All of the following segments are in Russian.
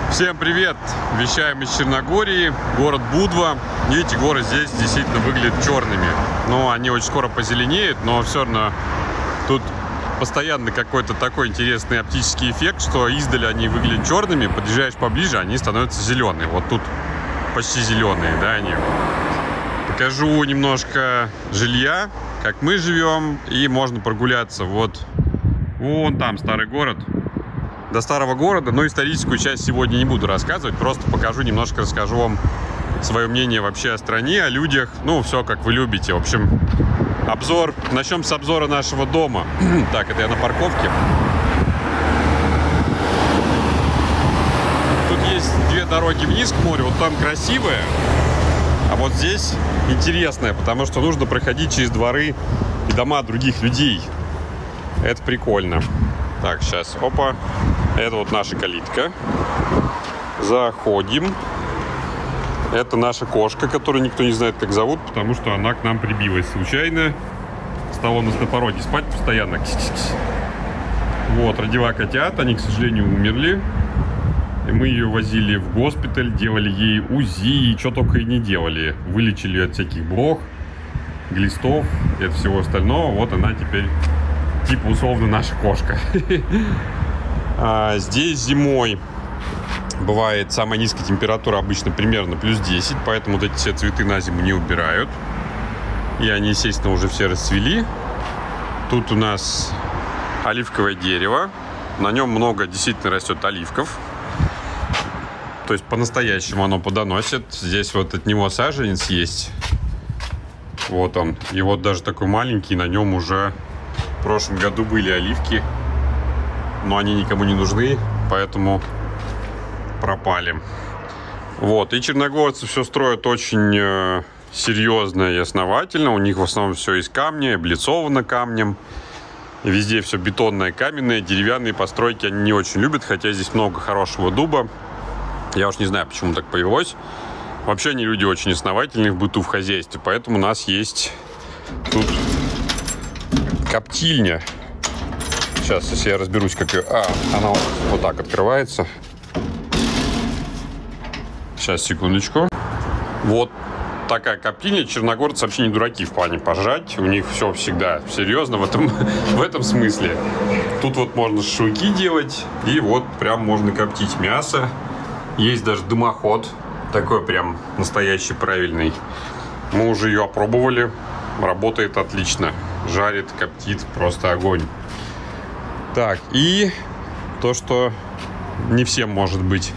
Всем привет! Вещаем из Черногории, город Будва. Видите, горы здесь действительно выглядят черными. Но они очень скоро позеленеют, но все равно тут постоянно какой-то такой интересный оптический эффект, что издали они выглядят черными, подъезжаешь поближе, они становятся зеленые. Вот тут почти зеленые, да, они. Покажу немножко жилья, как мы живем, и можно прогуляться. Вот вон там старый город. До старого города, но историческую часть сегодня не буду рассказывать, просто покажу немножко, расскажу вам свое мнение вообще о стране, о людях, ну, все как вы любите. В общем, обзор, начнем с обзора нашего дома. Так, это я на парковке. Тут есть две дороги вниз к морю, вот там красивая, а вот здесь интересная, потому что нужно проходить через дворы и дома других людей. Это прикольно. Так, сейчас, опа. Это вот наша калитка. Заходим. Это наша кошка, которую никто не знает, как зовут, потому что она к нам прибилась случайно. Стала у нас на пороге спать постоянно. Кис-кис-кис. Вот, родила котят. Они, к сожалению, умерли. И мы ее возили в госпиталь, делали ей УЗИ, и что только и не делали. Вылечили от всяких блох, глистов и от всего остального. Вот она теперь... типа условно наша кошка. Здесь зимой бывает самая низкая температура обычно примерно плюс 10, поэтому вот эти все цветы на зиму не убирают. И они, естественно, уже все расцвели. Тут у нас оливковое дерево. На нем много действительно растет оливков. То есть по-настоящему оно плодоносит. Здесь вот от него саженец есть. Вот он. И вот даже такой маленький, на нем уже... В прошлом году были оливки, но они никому не нужны, поэтому пропали. Вот. И черногорцы все строят очень серьезно и основательно. У них в основном все из камня, облицовано камнем. Везде все бетонное, каменное. Деревянные постройки они не очень любят, хотя здесь много хорошего дуба. Я уж не знаю, почему так повелось. Вообще они люди очень основательные в быту, в хозяйстве, поэтому у нас есть тут... коптильня. Сейчас, если я разберусь, как ее... она вот так открывается. Сейчас, секундочку. Вот такая коптильня. Черногорцы вообще не дураки в плане пожрать. У них все всегда серьезно в этом смысле. Тут вот можно шашлыки делать. И вот прям можно коптить мясо. Есть даже дымоход. Такой прям настоящий, правильный. Мы уже ее опробовали. Работает отлично. Жарит, коптит, просто огонь. Так, и то, что не всем может быть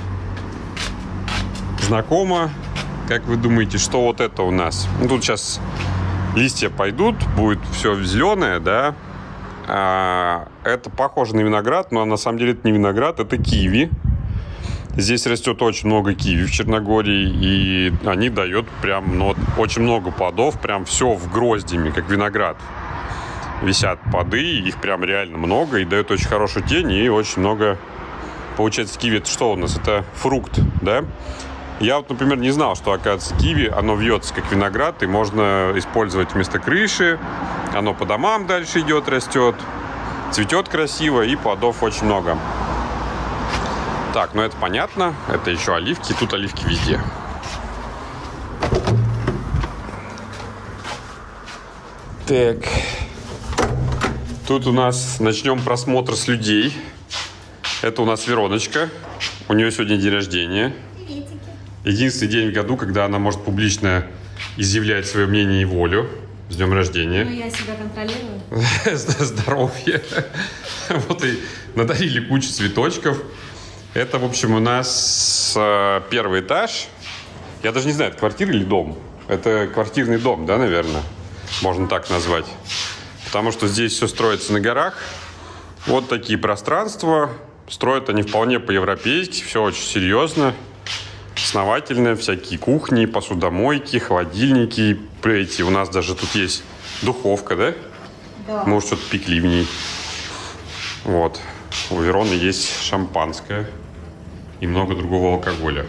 знакомо. Как вы думаете, что вот это у нас? Ну, тут сейчас листья пойдут, будет все зеленое, да? Это похоже на виноград, но на самом деле это не виноград, это киви. Здесь растет очень много киви в Черногории, и они дают прям, ну, очень много плодов, прям все в гроздями, как виноград. Висят плоды, их прям реально много, и дают очень хорошую тень, и очень много, получается, киви. Это что у нас? Это фрукт, да? Я вот, например, не знал, что, оказывается, киви, оно вьется как виноград, и можно использовать вместо крыши. Оно по домам дальше идет, растет, цветет красиво, и плодов очень много. Так, ну это понятно. Это еще оливки. Тут оливки везде. Так. Тут у нас начнем просмотр с людей. Это у нас Вероночка. У нее сегодня день рождения. Приветики. Единственный день в году, когда она может публично изъявлять свое мнение и волю. С днем рождения. Ну, я себя контролирую. Здоровье. Вот и надарили кучу цветочков. Это, в общем, у нас первый этаж. Я даже не знаю, это квартира или дом. Это квартирный дом, да, наверное? Можно так назвать. Потому что здесь все строится на горах. Вот такие пространства. Строят они вполне по-европейски. Все очень серьезно, основательно. Всякие кухни, посудомойки, холодильники. У нас даже тут есть духовка, да? Да. Мы уже что-то пекли в ней. Вот. У Вероны есть шампанское. И много другого алкоголя.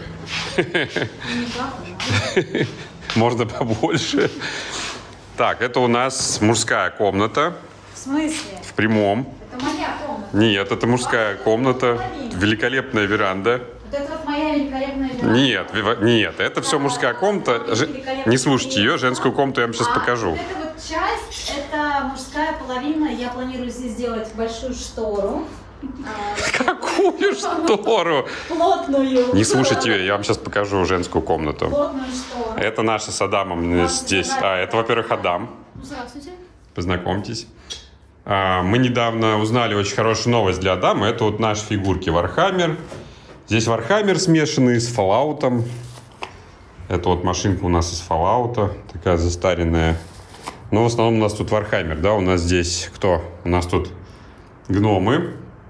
Можно побольше. Так, это у нас мужская комната. В смысле? В прямом. Это моя комната. Нет, это мужская комната. Великолепная веранда. Вот это вот моя великолепная веранда. Нет, это все мужская комната. Не слушайте ее, женскую комнату я вам сейчас покажу. Вот эта вот часть, это мужская половина. Я планирую здесь сделать большую штору. Какую штору? Плотную. Не слушайте ее, я вам сейчас покажу женскую комнату. Плотную штору. Это наша с Адамом здесь. Это, во-первых, Адам. Здравствуйте. Познакомьтесь. Мы недавно узнали очень хорошую новость для Адама. Это вот наши фигурки Warhammer. Здесь Warhammer смешанный с Fallout. Это вот машинка у нас из Fallout. Такая застаренная. Но в основном у нас тут Warhammer, да? У нас здесь кто? У нас тут гномы,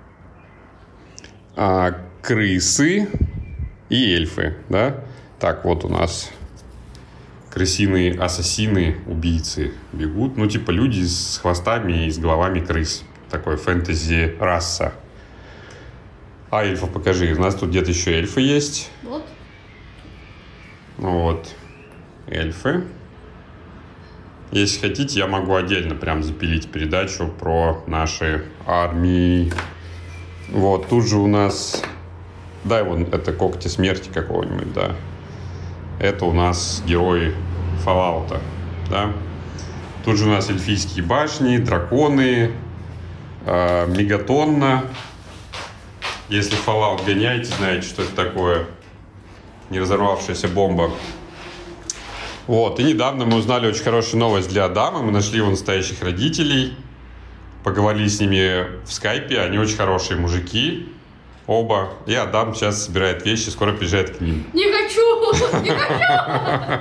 крысы и эльфы, да? Так, вот у нас крысиные ассасины, убийцы бегут. Ну, типа люди с хвостами и с головами крыс. Такой фэнтези-раса. А эльфа покажи. У нас тут где-то еще эльфы есть. Вот. Вот. Эльфы. Если хотите, я могу отдельно прям запилить передачу про наши армии. Вот, тут же у нас... Дай вон, это когти смерти какого-нибудь, да. Это у нас герои Fallout, да. Тут же у нас эльфийские башни, драконы, мегатонна. Если Fallout гоняете, знаете, что это такое. Не разорвавшаяся бомба. Вот, и недавно мы узнали очень хорошую новость для Адама. Мы нашли его настоящих родителей. Поговорили с ними в скайпе. Они очень хорошие мужики. Оба. И Адам сейчас собирает вещи, скоро приезжает к ним. Не хочу! Не хочу!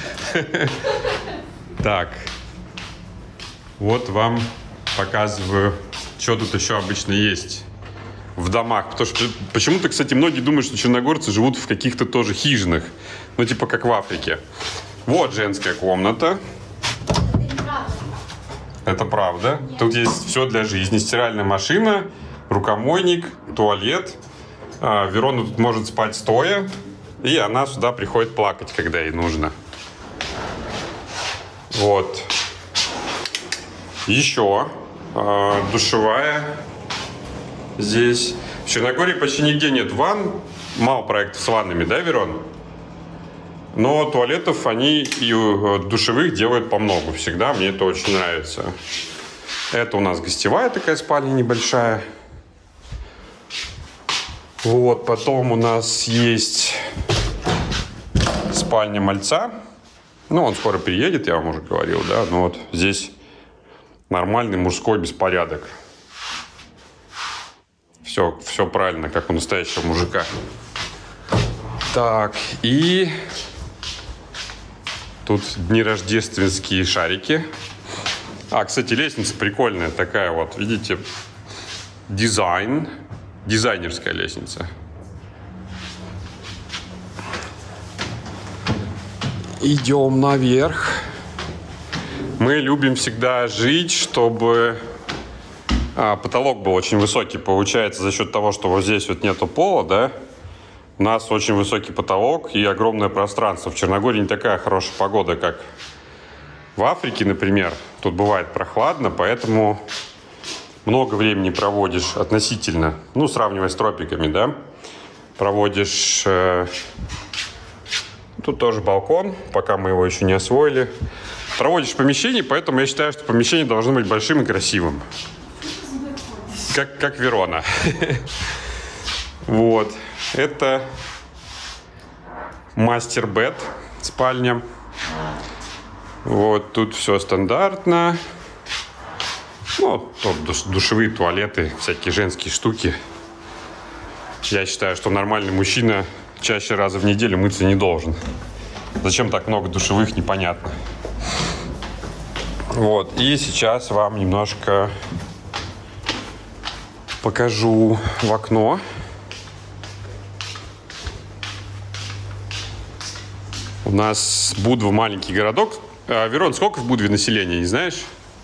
Так. Вот вам показываю, что тут еще обычно есть в домах. Потому что почему-то, кстати, многие думают, что черногорцы живут в каких-то тоже хижинах. Ну, типа как в Африке. Вот женская комната. Это правда. Нет. Тут есть все для жизни. Стиральная машина, рукомойник, туалет. Верона тут может спать стоя. И она сюда приходит плакать, когда ей нужно. Вот. Еще душевая здесь. В Черногории почти нигде нет ванн. Мало проектов с ваннами, да, Верон? Но туалетов они и душевых делают по много всегда. Мне это очень нравится. Это у нас гостевая такая спальня небольшая. Вот, потом у нас есть спальня мальца. Ну, он скоро приедет, я вам уже говорил, да. Но вот здесь нормальный мужской беспорядок. Все правильно, как у настоящего мужика. Так, и тут дни рождественские шарики. Кстати, лестница прикольная такая вот, видите, дизайнерская лестница. Идем наверх. Мы любим всегда жить, чтобы потолок был очень высокий. Получается, за счет того, что вот здесь вот нету пола, да, у нас очень высокий потолок и огромное пространство. В Черногории не такая хорошая погода, как в Африке, например. Тут бывает прохладно, поэтому много времени проводишь относительно, ну, сравнивая с тропиками, да, проводишь... Тут тоже балкон, пока мы его еще не освоили. Проводишь в помещении, поэтому я считаю, что помещение должно быть большим и красивым. Как Верона. Вот. Это мастер-бед, спальня. Вот, тут все стандартно. Ну, душевые, туалеты, всякие женские штуки. Я считаю, что нормальный мужчина чаще раза в неделю мыться не должен. Зачем так много душевых, непонятно. Вот, и сейчас вам немножко покажу в окно. У нас Будва маленький городок. Верон, сколько в Будве населения, не знаешь?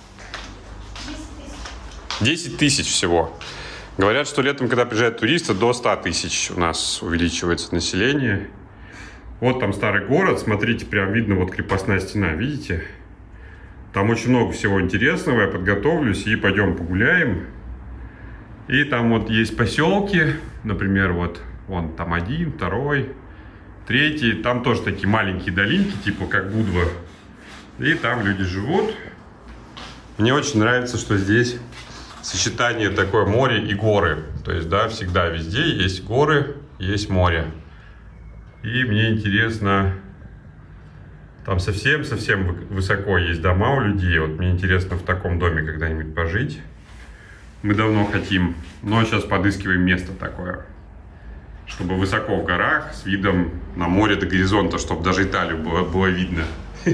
10 тысяч всего. Говорят, что летом, когда приезжают туристы, до 100 тысяч у нас увеличивается население. Вот там старый город. Смотрите, прям видно, вот крепостная стена, видите? Там очень много всего интересного. Я подготовлюсь и пойдем погуляем. И там вот есть поселки. Например, вот Вон там один, второй, третий. Там тоже такие маленькие долинки, типа как Будва. И там люди живут. Мне очень нравится, что здесь сочетание такое море и горы. То есть, да, всегда везде есть горы, есть море. И мне интересно, там совсем-совсем высоко есть дома у людей. Вот мне интересно в таком доме когда-нибудь пожить. Мы давно хотим, но сейчас подыскиваем место такое, чтобы высоко в горах, с видом на море до горизонта, чтобы даже Италию было видно.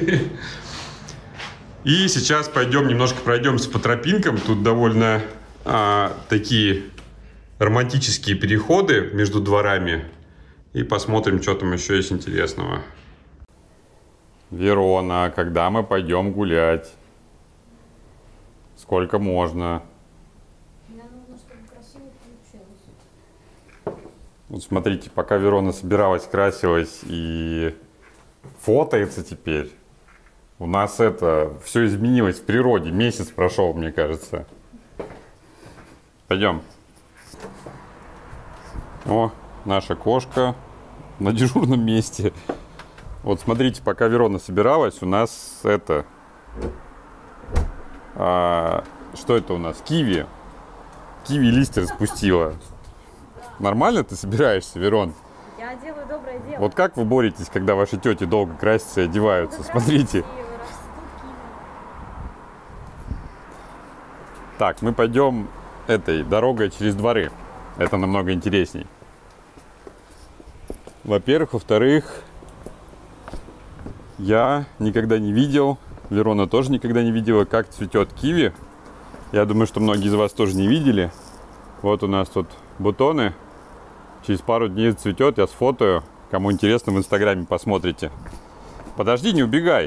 И сейчас пойдем немножко пройдемся по тропинкам. Тут довольно такие романтические переходы между дворами. И посмотрим, что там еще есть интересного. Верона, когда мы пойдем гулять? Сколько можно? Мне нужно, чтобы красиво получилось. Вот смотрите, пока Верона собиралась, красилась и фотается теперь, у нас это все изменилось в природе. Месяц прошел, мне кажется. Пойдем. О, наша кошка на дежурном месте. Вот смотрите, пока Верона собиралась, у нас это... что это у нас? Киви. Киви листья распустила. Нормально ты собираешься, Верон? Я делаю доброе дело. Вот как вы боретесь, когда ваши тети долго красятся и одеваются? Смотрите. Так, мы пойдем этой дорогой через дворы. Это намного интересней. Во-первых. Во-вторых, я никогда не видел, Верона тоже никогда не видела, как цветет киви. Я думаю, что многие из вас тоже не видели. Вот у нас тут бутоны. Через пару дней цветет, я сфотою. Кому интересно, в Инстаграме посмотрите. Подожди, не убегай.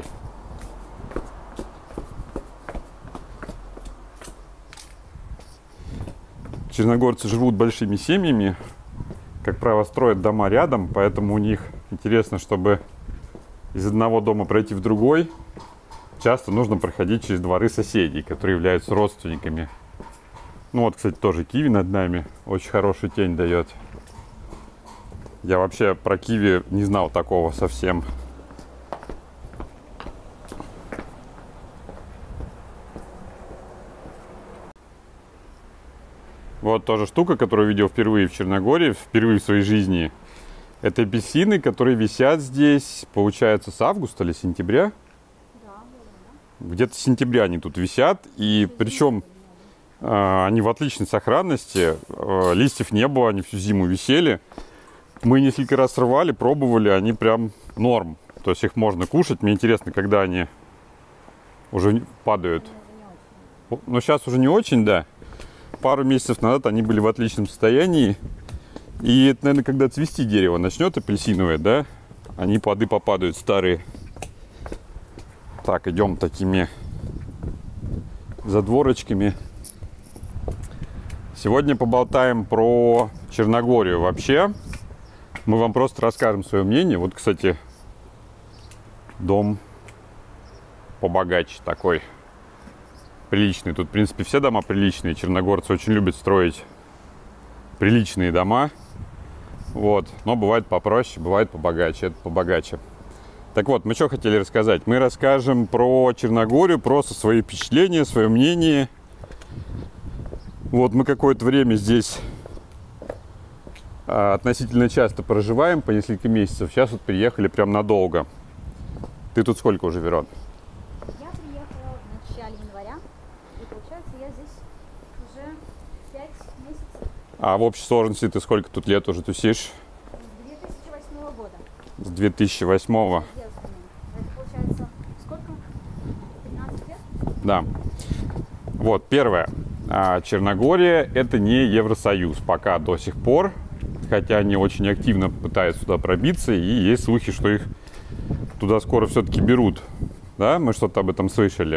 Черногорцы живут большими семьями. Как правило, строят дома рядом, поэтому у них интересно, чтобы из одного дома пройти в другой, часто нужно проходить через дворы соседей, которые являются родственниками. Ну вот, кстати, тоже киви над нами. Очень хорошую тень дает. Я вообще про киви не знал такого совсем. Вот тоже штука, которую видел впервые в Черногории, впервые в своей жизни. Это апельсины, которые висят здесь, получается, с августа или сентября. Где-то с сентября они тут висят. И причем они в отличной сохранности. Листьев не было, они всю зиму висели. Мы несколько раз срывали, пробовали, они прям норм. То есть их можно кушать. Мне интересно, когда они уже падают. Но сейчас уже не очень, да. Пару месяцев назад они были в отличном состоянии. И это, наверное, когда цвести дерево начнет апельсиновое, да, они плоды попадают старые. Так, идем такими задворочками. Сегодня поболтаем про Черногорию вообще. Мы вам просто расскажем свое мнение. Вот, кстати, дом побогаче такой. Приличный. Тут, в принципе, все дома приличные. Черногорцы очень любят строить приличные дома. Вот. Но бывает попроще, бывает побогаче. Это побогаче. Так вот, мы что хотели рассказать? Мы расскажем про Черногорию, просто свои впечатления, свое мнение. Вот мы какое-то время здесь относительно часто проживаем, по несколько месяцев. Сейчас вот приехали прям надолго. Ты тут сколько уже, Верон? Я приехала в начале января, и получается я здесь уже 5 месяцев. А в общей сложности ты сколько тут лет уже тусишь? С 2008 года. С 2008-го? Это получается сколько? 15 лет? Да. Вот, первое. Черногория – это не Евросоюз пока до сих пор. Хотя они очень активно пытаются туда пробиться. И есть слухи, что их туда скоро все-таки берут. Да, мы что-то об этом слышали.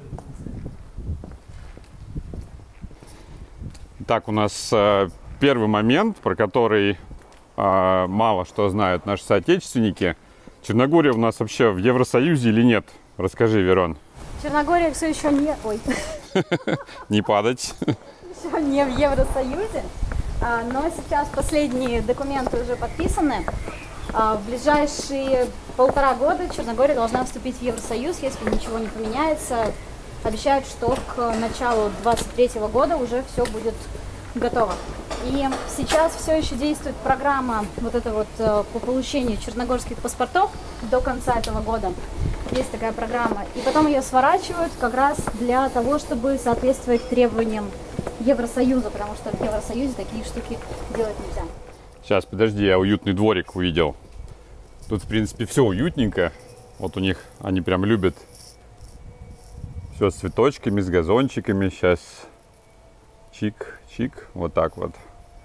Так, у нас первый момент, про который мало что знают наши соотечественники. Черногория у нас вообще в Евросоюзе или нет? Расскажи, Верон. Черногория все еще не... Ой. Не падать. Еще не в Евросоюзе. Но сейчас последние документы уже подписаны. В ближайшие 1,5 года Черногория должна вступить в Евросоюз, если ничего не поменяется. Обещают, что к началу 2023 года уже все будет готово. И сейчас все еще действует программа вот эта вот по получению черногорских паспортов до конца этого года. Есть такая программа. И потом ее сворачивают как раз для того, чтобы соответствовать требованиям Евросоюза, потому что в Евросоюзе такие штуки делать нельзя. Сейчас, подожди, я уютный дворик увидел. Тут, в принципе, все уютненько. Вот у них, они прям любят все с цветочками, с газончиками. Сейчас чик-чик, вот так вот.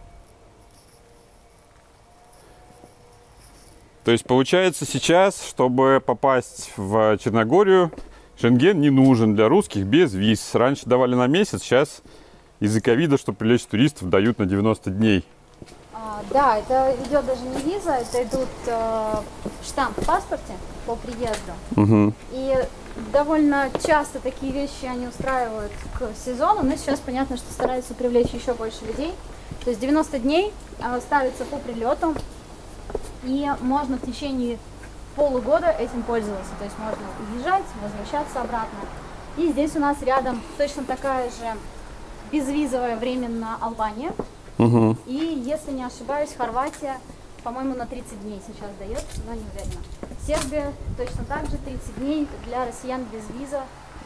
То есть, получается, сейчас, чтобы попасть в Черногорию, Шенген не нужен для русских без виз. Раньше давали на месяц, сейчас из-за ковида, чтобы привлечь туристов, дают на 90 дней. Да, это идет даже не виза, это идут штамп в паспорте по приезду. Угу. И довольно часто такие вещи они устраивают к сезону, но сейчас понятно, что стараются привлечь еще больше людей. То есть 90 дней ставится по прилету, и можно в течение полугода этим пользоваться. То есть можно уезжать, возвращаться обратно. И здесь у нас рядом точно такая же безвизовая временно Албания. Угу. И, если не ошибаюсь, Хорватия, по-моему, на 30 дней сейчас дает, но не уверена. Сербия точно так же, 30 дней для россиян без виза.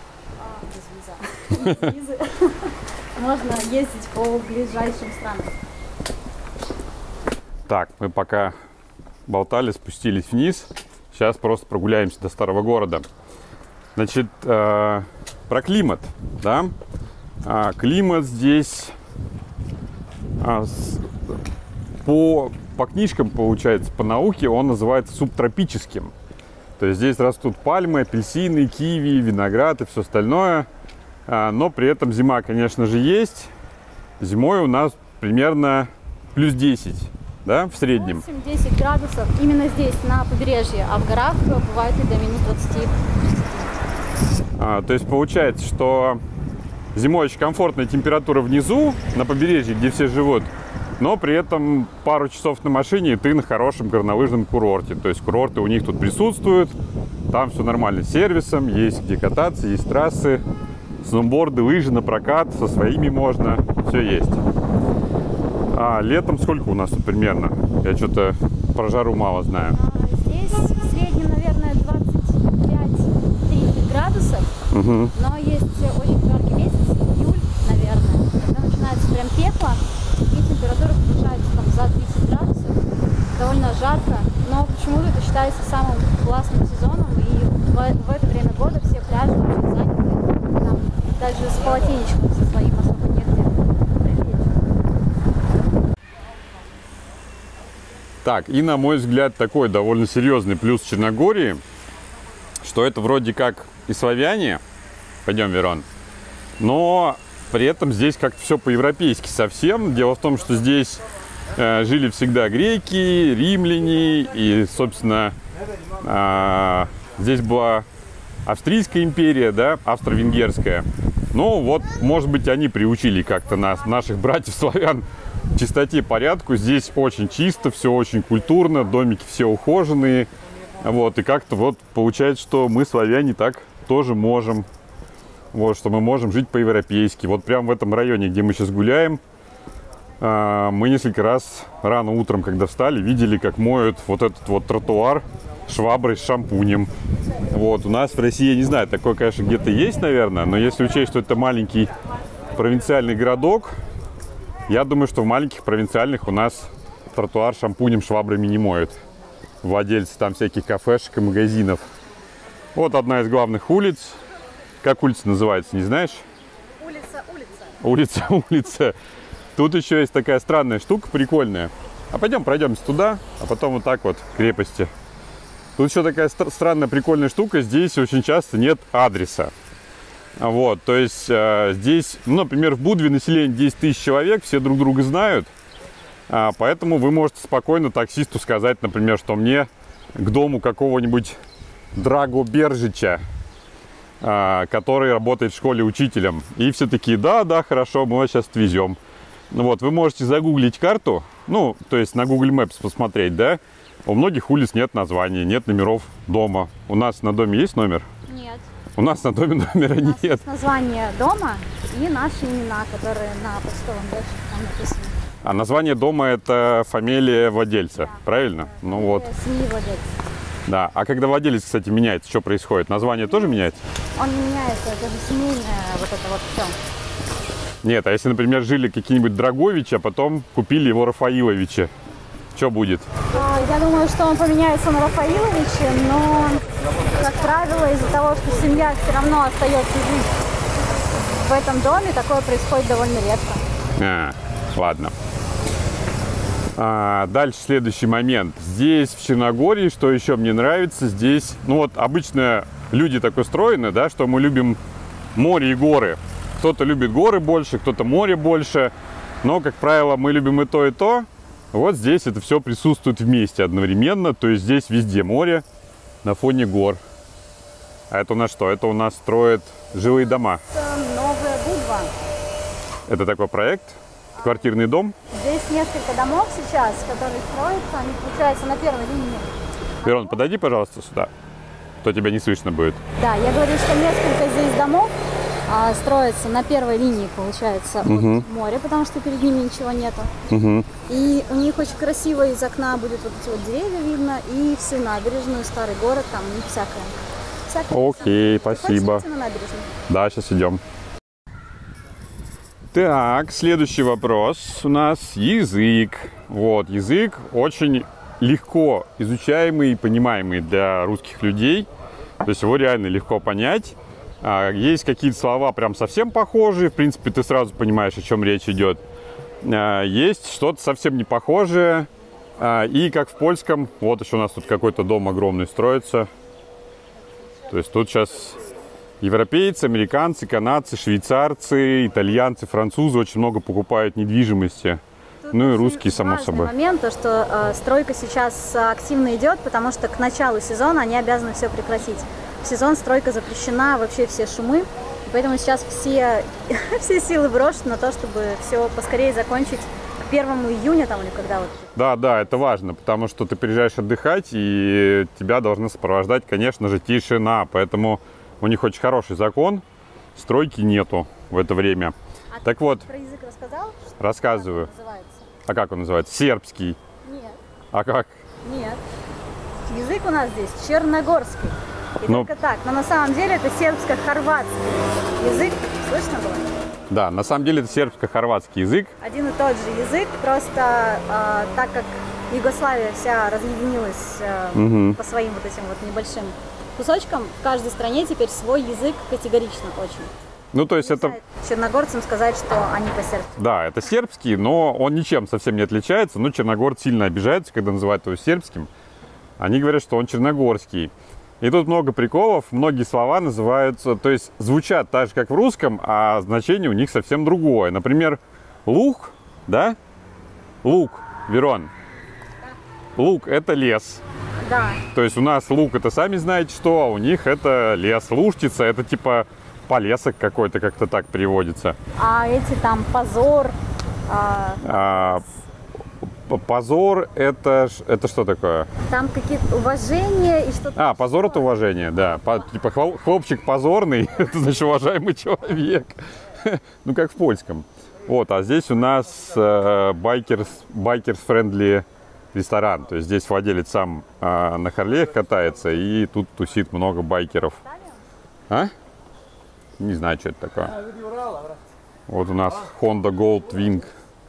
Без визы. Можно ездить по ближайшим странам. Так, мы пока болтали, спустились вниз. Сейчас просто прогуляемся до старого города. Значит, про климат, да? Климат здесь по книжкам, получается, по науке он называется субтропическим. То есть здесь растут пальмы, апельсины, киви, виноград и все остальное. Но при этом зима, конечно же, есть. Зимой у нас примерно плюс 10, да, в среднем. 8-10 градусов именно здесь, на побережье, а в горах бывает и до минус 20. То есть получается, что зимой очень комфортная температура внизу, на побережье, где все живут, но при этом пару часов на машине, и ты на хорошем горнолыжном курорте. То есть курорты у них тут присутствуют, там все нормально с сервисом, есть где кататься, есть трассы, сноуборды, лыжи на прокат, со своими можно, все есть. А летом сколько у нас тут примерно? Я что-то про жару мало знаю. Здесь в среднем, наверное, 25-30 градусов, но есть очень жаркий месяц, июль, наверное, когда начинается прям пекло, и температура повышается там за 30 градусов, довольно жарко, но почему-то это считается самым классным сезоном, и в это время года все пляжи очень заняты, там даже с полотенечком со своим особо негде привлечь. Так, и на мой взгляд такой довольно серьезный плюс Черногории, что это вроде как и славяне, пойдем, Верон, но при этом здесь как-то все по-европейски совсем. Дело в том, что здесь жили всегда греки, римляне, и, собственно, здесь была Австрийская империя, да, Австро-Венгерская. Ну вот, может быть, они приучили как-то нас, наших братьев-славян, к чистоте, порядку. Здесь очень чисто, все очень культурно, домики все ухоженные. Вот, и как-то вот получается, что мы, славяне, так тоже можем. Вот, что мы можем жить по-европейски. Вот прямо в этом районе, где мы сейчас гуляем, мы несколько раз рано утром, когда встали, видели, как моют вот этот вот тротуар шваброй с шампунем. Вот, у нас в России, я не знаю, такое, конечно, где-то есть, наверное, но если учесть, что это маленький провинциальный городок, я думаю, что в маленьких провинциальных у нас тротуар шампунем, швабрами не моют. Владельцы там всяких кафешек и магазинов. Вот одна из главных улиц. Как улица называется, не знаешь? Улица. Тут еще есть такая странная штука, прикольная. А пойдем пройдемся туда, а потом вот так вот к крепости. Тут еще такая странная, прикольная штука. Здесь очень часто нет адреса. Вот, то есть здесь, ну, например, в Будве население 10 тысяч человек, все друг друга знают. Поэтому вы можете спокойно таксисту сказать, например, что мне к дому какого-нибудь Драго Бержича, который работает в школе учителем. И все такие, да, хорошо, мы вас сейчас отвезем. Вот, вы можете загуглить карту, ну, то есть на Google Maps посмотреть, да? У многих улиц нет названия, нет номеров дома. У нас на доме есть номер? Нет. У нас на доме номера У нас нет. есть название дома и наши имена, которые на почтовом ящике там написаны. А название дома – это фамилия владельца, Да. правильно? Ну вот, Семьи владельца. да. А когда владелец, кстати, меняется, что происходит? Название тоже меняется? Он не меняется, это же семейное вот это вот все. Нет, а если, например, жили какие-нибудь Драговичи, а потом купили его Рафаиловича, что будет? Я думаю, что он поменяется на Рафаиловича, но, как правило, из-за того, что семья все равно остается жить в этом доме, такое происходит довольно редко. Ладно. Дальше следующий момент. Здесь, в Черногории, что еще мне нравится, здесь, ну вот обычно люди так устроены, да, что мы любим море и горы. Кто-то любит горы больше, кто-то море больше, но, как правило, мы любим и то, и то. Вот здесь это все присутствует вместе одновременно, то есть здесь везде море на фоне гор. А это у нас что? Это у нас строят жилые дома. Это Новая Будва. Это такой проект, квартирный дом. Здесь несколько домов сейчас, которые строятся, они получаются на первой линии. Верон, подойди, пожалуйста, сюда, то тебя не слышно будет. Да, я говорю, что несколько здесь домов строятся на первой линии, получается, от моря, потому что перед ними ничего нету. И у них очень красиво из окна будет вот эти вот деревья видно, и всю набережную, старый город, там у них всякое. Окей, спасибо. На набережную? Да, сейчас идем. Так, следующий вопрос у нас язык. Вот, язык очень легко изучаемый и понимаемый для русских людей. То есть его реально легко понять. Есть какие-то слова прям совсем похожие. В принципе, ты сразу понимаешь, о чем речь идет. Есть что-то совсем не похожее. И как в польском, вот еще у нас тут какой-то дом огромный строится. То есть тут сейчас европейцы, американцы, канадцы, швейцарцы, итальянцы, французы очень много покупают недвижимости. Ну и русские, само собой. Момент, то, что стройка сейчас активно идет, потому что к началу сезона они обязаны все прекратить. В сезон стройка запрещена, вообще все шумы. И поэтому сейчас все силы брошены на то, чтобы все поскорее закончить к 1 июня там, или когда вот. Да, это важно, потому что ты приезжаешь отдыхать, и тебя должны сопровождать, конечно же, тишина. Поэтому у них очень хороший закон, стройки нету в это время. Так вот, про язык рассказал? Рассказываю. Как он называется? А как он называется? Сербский. Нет. А как? Нет. Язык у нас здесь черногорский. И только так. Но на самом деле это сербско-хорватский язык. Слышно было? Да, на самом деле это сербско-хорватский язык. Один и тот же язык, просто так как Югославия вся разъединилась по своим вот этим вот небольшим кусочкам, в каждой стране теперь свой язык категорично очень. Ну, то есть это... Черногорцам сказать, что они по-сербски. Да, это сербский, но он ничем совсем не отличается. Но черногорцы сильно обижаются, когда называют его сербским. Они говорят, что он черногорский. И тут много приколов, многие слова называются, то есть звучат так же, как в русском, а значение у них совсем другое. Например, луг, да? Луг, Верон. Луг – это лес. Да. То есть у нас луг – это сами знаете что, а у них это лес. Лужтица – это типа полесок какой-то, как-то так переводится. А эти там позор. Позор это что такое? Там какие-то уважения и что-то. Позор это уважение, да. Типа хлопчик позорный, это значит уважаемый человек. Ну, как в польском. Вот, а здесь у нас байкерс-френдли ресторан. То есть здесь владелец сам на Харлеях катается, и тут тусит много байкеров. А? Не знаю, что это такое. Вот у нас Honda Gold Wing.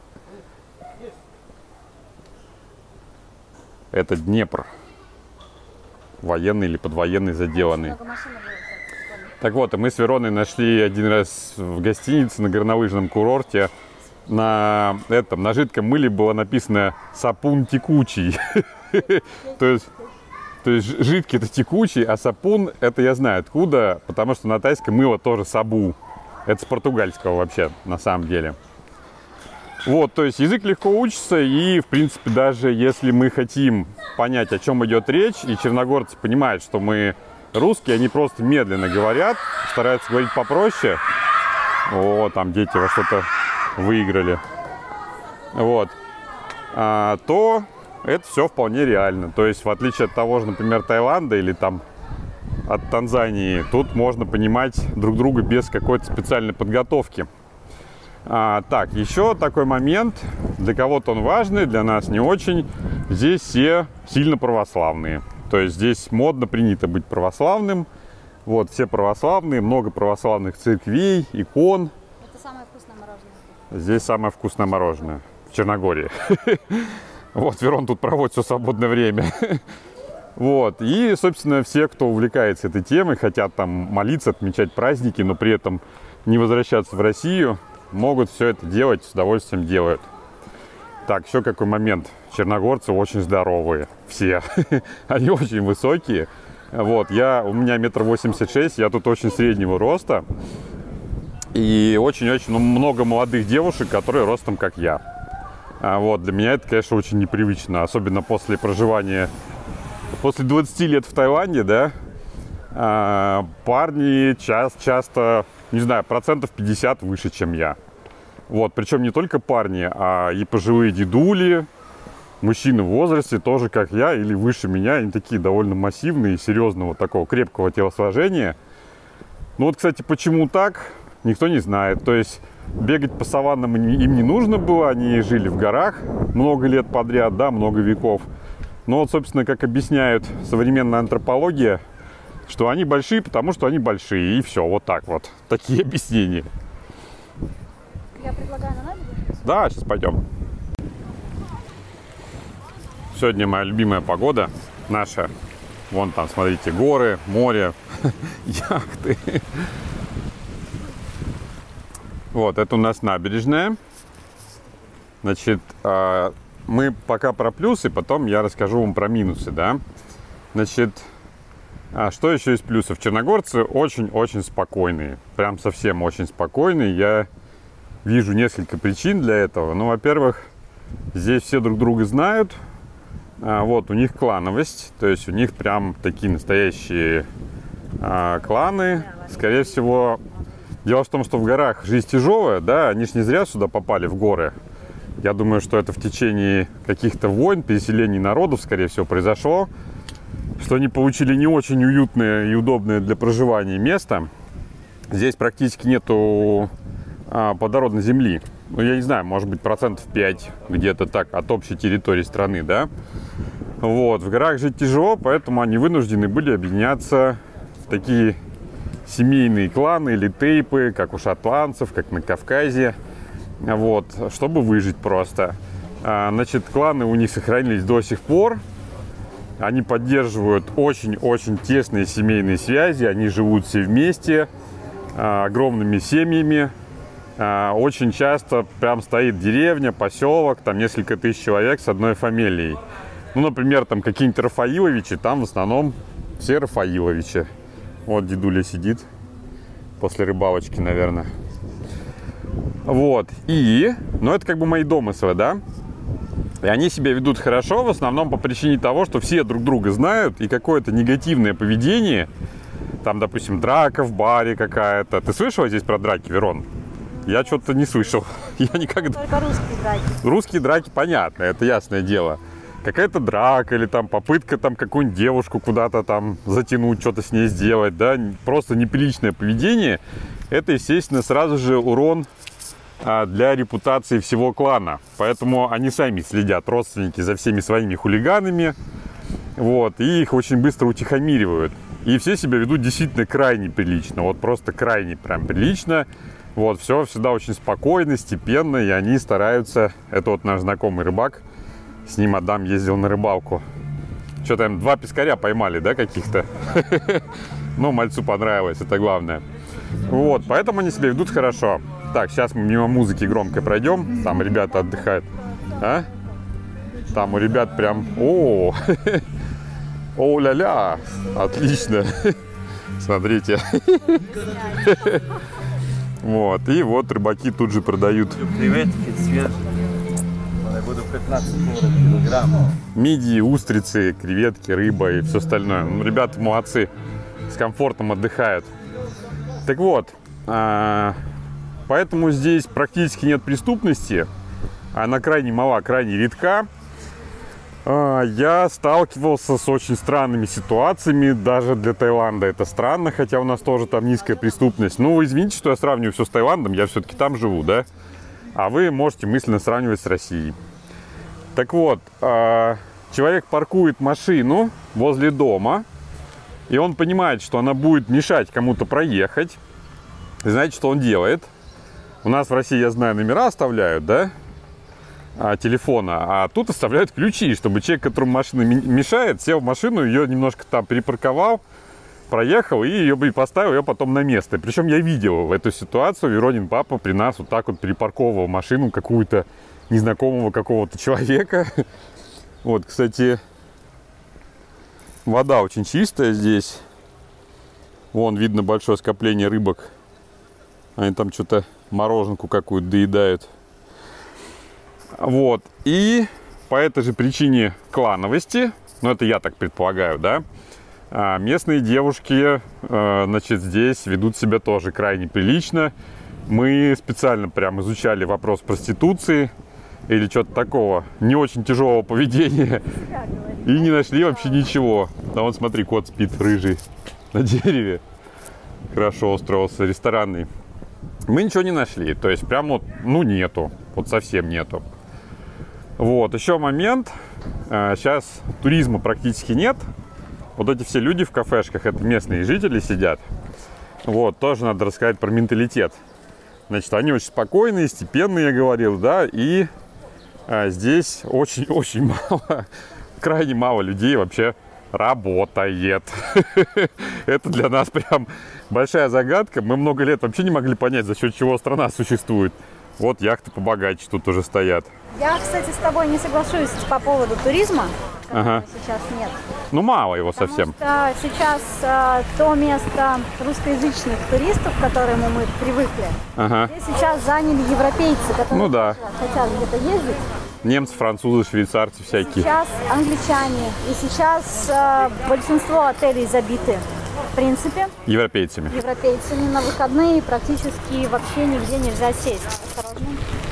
Это Днепр. Военный или подвоенный заделанный. Так вот, и мы с Вероной нашли один раз в гостинице на горнолыжном курорте. На жидком мыле было написано «сапун текучий». То есть жидкий это текучий, а сапун это я знаю откуда, потому что на тайском мыло тоже сабу. Это с португальского вообще, на самом деле. Вот, то есть язык легко учится, и, в принципе, даже если мы хотим понять, о чем идет речь, и черногорцы понимают, что мы русские, они просто медленно говорят, стараются говорить попроще. О, там дети во что-то выиграли. вот, то это все вполне реально. То есть, в отличие от того же, например, Таиланда или там от Танзании, тут можно понимать друг друга без какой-то специальной подготовки. Так, еще такой момент, для кого-то он важный, для нас не очень. Здесь все сильно православные. То есть здесь модно принято быть православным. Вот, все православные, много православных церквей, икон. Это самое вкусное мороженое. Здесь самое вкусное мороженое в Черногории. Вот, Верон тут проводит все свободное время. Вот, и, собственно, все, кто увлекается этой темой, хотят там молиться, отмечать праздники, но при этом не возвращаться в Россию, могут все это делать, с удовольствием делают. Так, еще какой момент. Черногорцы очень здоровые, все. Они очень высокие. Вот, у меня 1,86 м, я тут очень среднего роста. И очень-очень много молодых девушек, которые ростом как я. Вот, для меня это, конечно, очень непривычно, особенно после проживания, после 20 лет в Таиланде, да, парни часто, не знаю, 50% выше, чем я. Вот, причем не только парни, а и пожилые дедули, мужчины в возрасте, тоже как я или выше меня, они такие довольно массивные, серьезного такого крепкого телосложения. Ну вот, кстати, почему так, никто не знает. То есть бегать по саваннам им не нужно было, они жили в горах много лет подряд, да, много веков. Но вот, собственно, как объясняют современная антропология, что они большие, потому что они большие, и все, вот так вот. Такие объяснения. Я предлагаю на набережную. Да, сейчас пойдем. Сегодня моя любимая погода наша. Вон там, смотрите, горы, море, яхты. Вот, это у нас набережная. Значит, мы пока про плюсы, потом я расскажу вам про минусы, да. Значит, что еще из плюсов? Черногорцы очень-очень спокойные. Прям совсем очень спокойные. Я вижу несколько причин для этого. Ну, во-первых, здесь все друг друга знают. Вот, у них клановость. То есть у них прям такие настоящие кланы. Скорее всего, дело в том, что в горах жизнь тяжелая, да. Они ж не зря сюда попали, в горы. Я думаю, что это в течение каких-то войн, переселений народов, скорее всего, произошло. Что они получили не очень уютное и удобное для проживания место. Здесь практически нету плодородной земли. Ну, я не знаю, может быть, 5% где-то так от общей территории страны, да. Вот, в горах жить тяжело, поэтому они вынуждены были объединяться в такие семейные кланы или тейпы, как у шотландцев, как на Кавказе. Вот, чтобы выжить просто. Значит, кланы у них сохранились до сих пор. Они поддерживают очень-очень тесные семейные связи. Они живут все вместе, огромными семьями. Очень часто прям стоит деревня, поселок, там несколько тысяч человек с одной фамилией. Ну, например, там какие-нибудь Рафаиловичи, там в основном все Рафаиловичи. Вот дедуля сидит после рыбалочки, наверное. Вот, ну, это как бы мои домыслы, да. И они себя ведут хорошо, в основном по причине того, что все друг друга знают, и какое-то негативное поведение, там, допустим, драка в баре какая-то. Ты слышала здесь про драки, Верон? Я что-то не слышал. Я никогда... Только русские драки. Русские драки, понятно, это ясное дело. Какая-то драка или там попытка там какую-нибудь девушку куда-то там затянуть, что-то с ней сделать, да, просто неприличное поведение. Это, естественно, сразу же урон для репутации всего клана. Поэтому они сами следят, родственники, за всеми своими хулиганами. Вот, и их очень быстро утихомиривают. И все себя ведут действительно крайне прилично. Вот просто крайне прям прилично. Вот, все всегда очень спокойно, степенно. И они стараются... Это вот наш знакомый рыбак. С ним Адам ездил на рыбалку. Что там, 2 пескаря поймали, да, каких-то? Ну, мальцу понравилось, это главное. Вот, поэтому они себя ведут хорошо. Так, сейчас мы мимо музыки громко пройдем. Там ребята отдыхают. А? Там у ребят прям... О-ля-ля! Отлично! Смотрите. Вот, и вот рыбаки тут же продают креветки свежие. Буду 15 килограмм. Мидии, устрицы, креветки, рыба и все остальное. Ну, ребята молодцы, с комфортом отдыхают. Так вот, поэтому здесь практически нет преступности. она крайне мала, крайне редка. Я сталкивался с очень странными ситуациями, даже для Таиланда это странно, хотя у нас тоже там низкая преступность. Ну, вы извините, что я сравниваю все с Таиландом, я все-таки там живу, да? А вы можете мысленно сравнивать с Россией. Так вот, человек паркует машину возле дома, и он понимает, что она будет мешать кому-то проехать. И знаете, что он делает? У нас в России, я знаю, номера оставляют, да? Телефона, а тут оставляют ключи, чтобы человек, которому машина мешает, сел в машину, ее немножко там перепарковал, проехал и ее поставил ее потом на место. Причем я видел эту ситуацию, Веронин папа при нас вот так вот перепарковывал машину какую-то незнакомого какого-то человека. Вот, кстати, вода очень чистая здесь. Вон видно большое скопление рыбок. Они там что-то мороженку какую-то доедают. Вот, и по этой же причине клановости, ну это я так предполагаю, да, местные девушки, значит, здесь ведут себя тоже крайне прилично. Мы специально прям изучали вопрос проституции или что-то такого не очень тяжелого поведения и не нашли вообще ничего. А вон, смотри, кот спит рыжий на дереве, хорошо устроился, ресторанный. Мы ничего не нашли, то есть прям вот, ну, нету, вот совсем нету. Вот, еще момент, сейчас туризма практически нет, вот эти все люди в кафешках, это местные жители сидят, вот, тоже надо рассказать про менталитет. Значит, они очень спокойные, степенные, я говорил, да, и здесь очень-очень мало, крайне мало людей вообще работает. Это для нас прям большая загадка, мы много лет вообще не могли понять, за счет чего страна существует. Вот яхты побогаче тут уже стоят. Я, кстати, с тобой не соглашусь по поводу туризма, которого сейчас нет. Ну, мало его совсем. Потому что сейчас то место русскоязычных туристов, к которому мы привыкли, здесь сейчас заняли европейцы, которые хотят где-то ездить. Немцы, французы, швейцарцы всякие. Сейчас англичане. И сейчас большинство отелей забиты, в принципе, европейцами. На выходные практически вообще нигде нельзя сесть. Осторожно.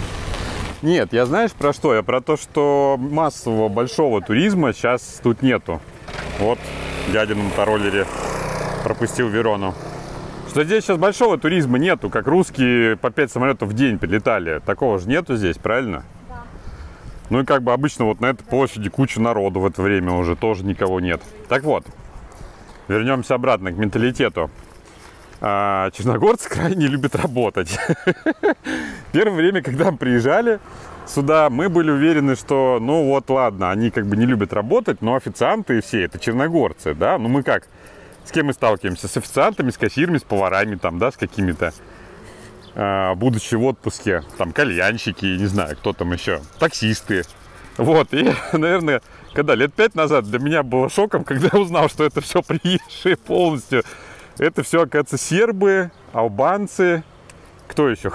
Нет, я знаешь про что? Я про то, что массового большого туризма сейчас тут нету. Вот дядя на мотороллере пропустил Верону. Что здесь сейчас большого туризма нету, как русские по 5 самолетов в день прилетали. Такого же нету здесь, правильно? Да. Ну и как бы обычно вот на этой площади куча народу в это время уже тоже никого нет. Так вот, вернемся обратно к менталитету. Черногорцы крайне любят работать. Первое время, когда мы приезжали сюда, мы были уверены, что, ну вот, ладно, они как бы не любят работать, но официанты все это черногорцы, да? Ну мы как, с кем мы сталкиваемся? С официантами, с кассирами, с поварами, там, да, с какими-то, будучи в отпуске, там, кальянщики, не знаю, кто там еще, таксисты. Вот, и, наверное, когда лет 5 назад для меня было шоком, когда я узнал, что это все приезжие полностью. Это все, оказывается, сербы, албанцы, кто еще?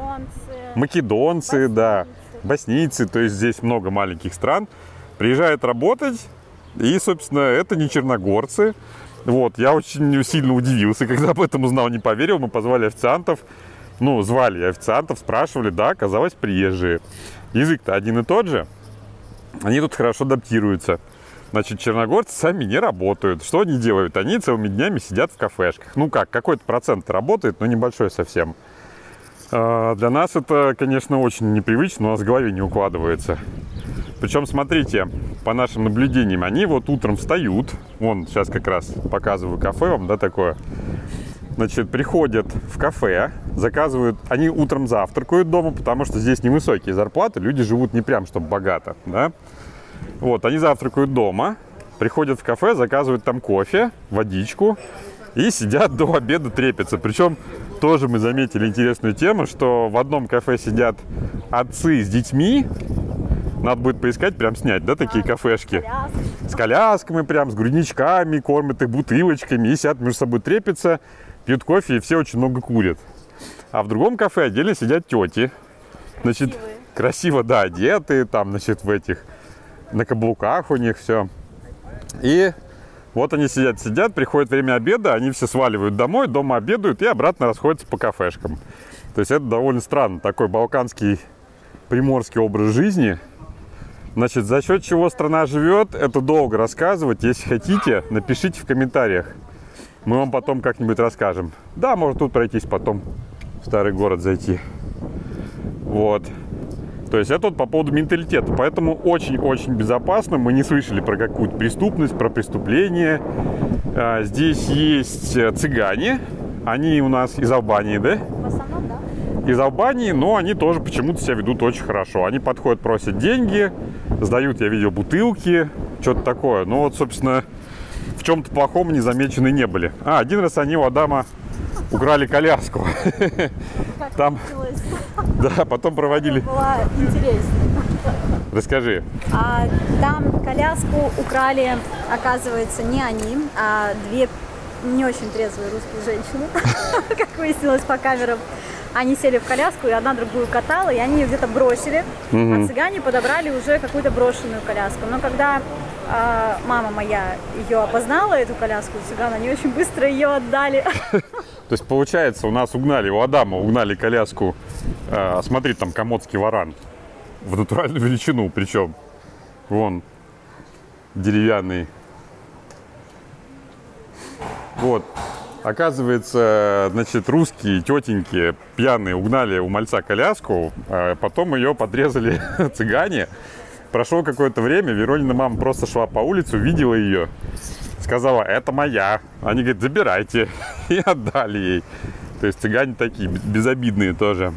Македонцы, да, боснийцы, то есть здесь много маленьких стран. Приезжают работать, и, собственно, это не черногорцы. Вот, я очень сильно удивился, когда об этом узнал, не поверил. Мы позвали официантов, ну, звали официантов, спрашивали, да, оказалось, приезжие. Язык-то один и тот же, они тут хорошо адаптируются. Значит, черногорцы сами не работают. Что они делают? Они целыми днями сидят в кафешках. Ну как, какой-то процент работает, но небольшой совсем. Для нас это, конечно, очень непривычно, у нас в голове не укладывается. Причем, смотрите, по нашим наблюдениям, они вот утром встают. Вон, сейчас как раз показываю кафе вам, да, такое. Значит, приходят в кафе, заказывают, они утром завтракают дома, потому что здесь невысокие зарплаты, люди живут не прям, чтобы богато, да. Вот, они завтракают дома, приходят в кафе, заказывают там кофе, водичку и сидят до обеда, трепятся. Причем тоже мы заметили интересную тему, что в одном кафе сидят отцы с детьми. Надо будет поискать, прям снять, да, такие кафешки. С колясками прям, с грудничками, кормят их бутылочками и сидят между собой, трепятся, пьют кофе и все очень много курят. А в другом кафе отдельно сидят тети. Значит, красиво, да, одетые, там, значит, в этих... На каблуках у них все. И вот они сидят, приходит время обеда, они все сваливают домой, дома обедают и обратно расходятся по кафешкам. То есть это довольно странно, такой балканский приморский образ жизни. Значит, за счет чего страна живет, это долго рассказывать. Если хотите, напишите в комментариях. Мы вам потом как-нибудь расскажем. Да, может тут пройтись, потом в старый город зайти. Вот. То есть это вот по поводу менталитета. Поэтому очень-очень безопасно. Мы не слышали про какую-то преступность, про преступление. Здесь есть цыгане. Они у нас из Албании, да? В основном, да. Из Албании, но они тоже почему-то себя ведут очень хорошо. Они подходят, просят деньги, сдают, я видел, бутылки, что-то такое. Но вот, собственно, в чем-то плохом не замечены не были. Один раз они у Адама украли коляску. Там, да, потом проводили. Было интересно. Расскажи. Там коляску украли, оказывается, не они, а две не очень трезвые русские женщины, как выяснилось по камерам. Они сели в коляску, и одна другую катала, и они ее где-то бросили. А цыгане подобрали уже какую-то брошенную коляску. Но когда мама моя ее опознала, эту коляску, цыган, они очень быстро ее отдали. То есть, получается, у нас угнали, у Адама угнали коляску, смотри, там комодский варан, в натуральную величину, причем, вон, деревянный. Вот, оказывается, значит, русские тетеньки пьяные угнали у мальца коляску, потом ее подрезали цыгане. Прошло какое-то время, Веронина мама просто шла по улице, увидела ее, сказала: это моя. Они говорят: забирайте. И отдали ей. То есть цыгане такие безобидные тоже.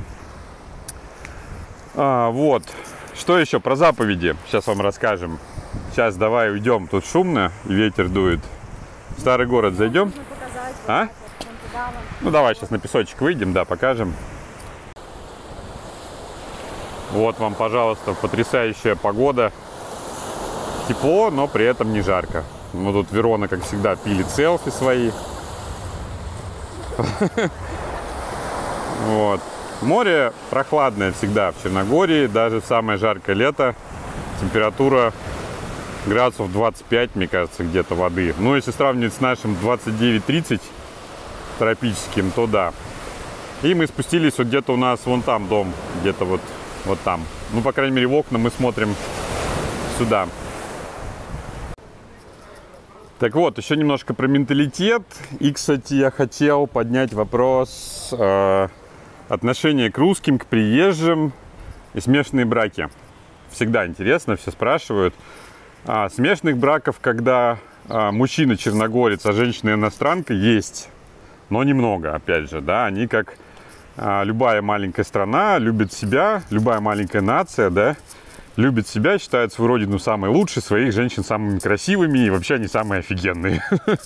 Вот. Что еще про заповеди? Сейчас вам расскажем. Сейчас давай уйдем. Тут шумно и ветер дует. В старый город зайдем? Ну давай сейчас на песочек выйдем, да, покажем. Вот вам, пожалуйста, потрясающая погода. Тепло, но при этом не жарко. Ну тут Верона, как всегда, пилит селфи свои. Вот. Море прохладное всегда в Черногории. Даже в самое жаркое лето температура градусов 25, мне кажется, где-то воды. Ну, если сравнивать с нашим 29-30 тропическим, то да. И мы спустились вот где-то у нас вон там дом, где-то вот там. Ну, по крайней мере, в окна мы смотрим сюда. Так вот, еще немножко про менталитет. И, кстати, я хотел поднять вопрос отношения к русским, к приезжим и смешанные браки. Всегда интересно, все спрашивают. Смешанных браков, когда мужчина черногорец, а женщина иностранка, есть. Но немного, опять же, да. Они, как любая маленькая страна, любят себя, любая маленькая нация, да, любит себя, считает свою родину самой лучшей, своих женщин самыми красивыми, и вообще они самые офигенные.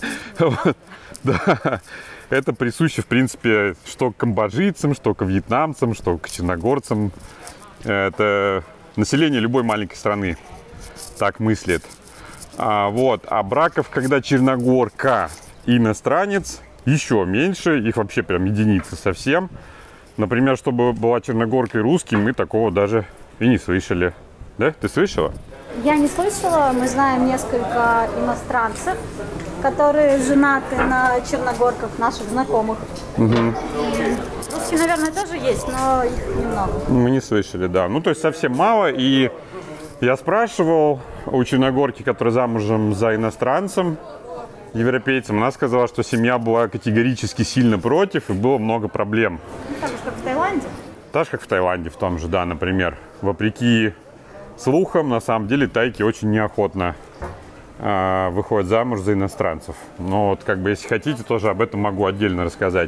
Да, это присуще, в принципе, что к камбоджийцам, что к вьетнамцам, что к черногорцам. Это население любой маленькой страны так мыслит. А браков, когда черногорка и иностранец, еще меньше, их вообще прям единицы совсем. Например, чтобы была черногоркой русским, мы такого даже и не слышали. Да? Ты слышала? Я не слышала. Мы знаем несколько иностранцев, которые женаты на черногорках, наших знакомых. Русские, наверное, тоже есть, но их немного. Мы не слышали, да. Ну, то есть совсем мало. И я спрашивал у черногорки, которая замужем за иностранцем, европейцем, она сказала, что семья была категорически сильно против, и было много проблем. Так же, как в Таиланде? Так же, как в Таиланде в том же, да, например. Вопреки слухам, на самом деле, тайки очень неохотно выходят замуж за иностранцев. Но вот, как бы, если хотите, тоже об этом могу отдельно рассказать.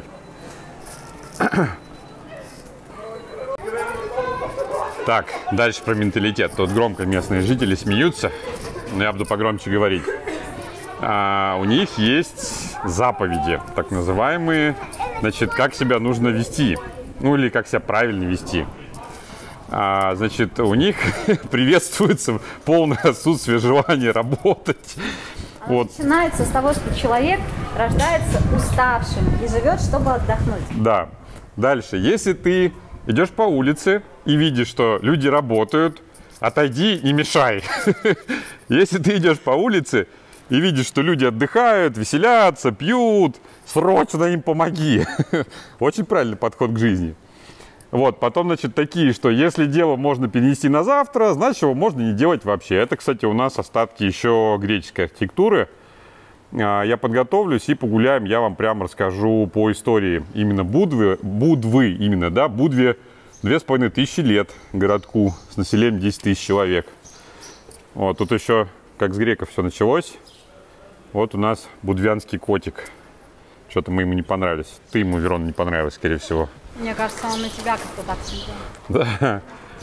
Так, дальше про менталитет. Тут громко местные жители смеются, но я буду погромче говорить. У них есть заповеди, так называемые, значит, как себя нужно вести, ну или как себя правильно вести. Значит, у них приветствуется полное отсутствие желания работать. Вот. Начинается с того, что человек рождается уставшим и живет, чтобы отдохнуть. Да. Дальше, если ты идешь по улице и видишь, что люди работают, отойди и мешай. Если ты идешь по улице и видишь, что люди отдыхают, веселятся, пьют, срочно им помоги. Очень правильный подход к жизни. Вот, потом, значит, такие, что если дело можно перенести на завтра, значит, его можно не делать вообще. Это, кстати, у нас остатки еще греческой архитектуры. Я подготовлюсь и погуляем, я вам прямо расскажу по истории именно Будвы именно, да, Будве 2500 лет городку с населением 10 тысяч человек. Вот, тут еще, как с греков все началось, вот у нас будвянский котик. Что-то мы ему не понравились. Ты ему, Верон, не понравилась, скорее всего. Мне кажется, он на тебя как-то так смотрел. Да.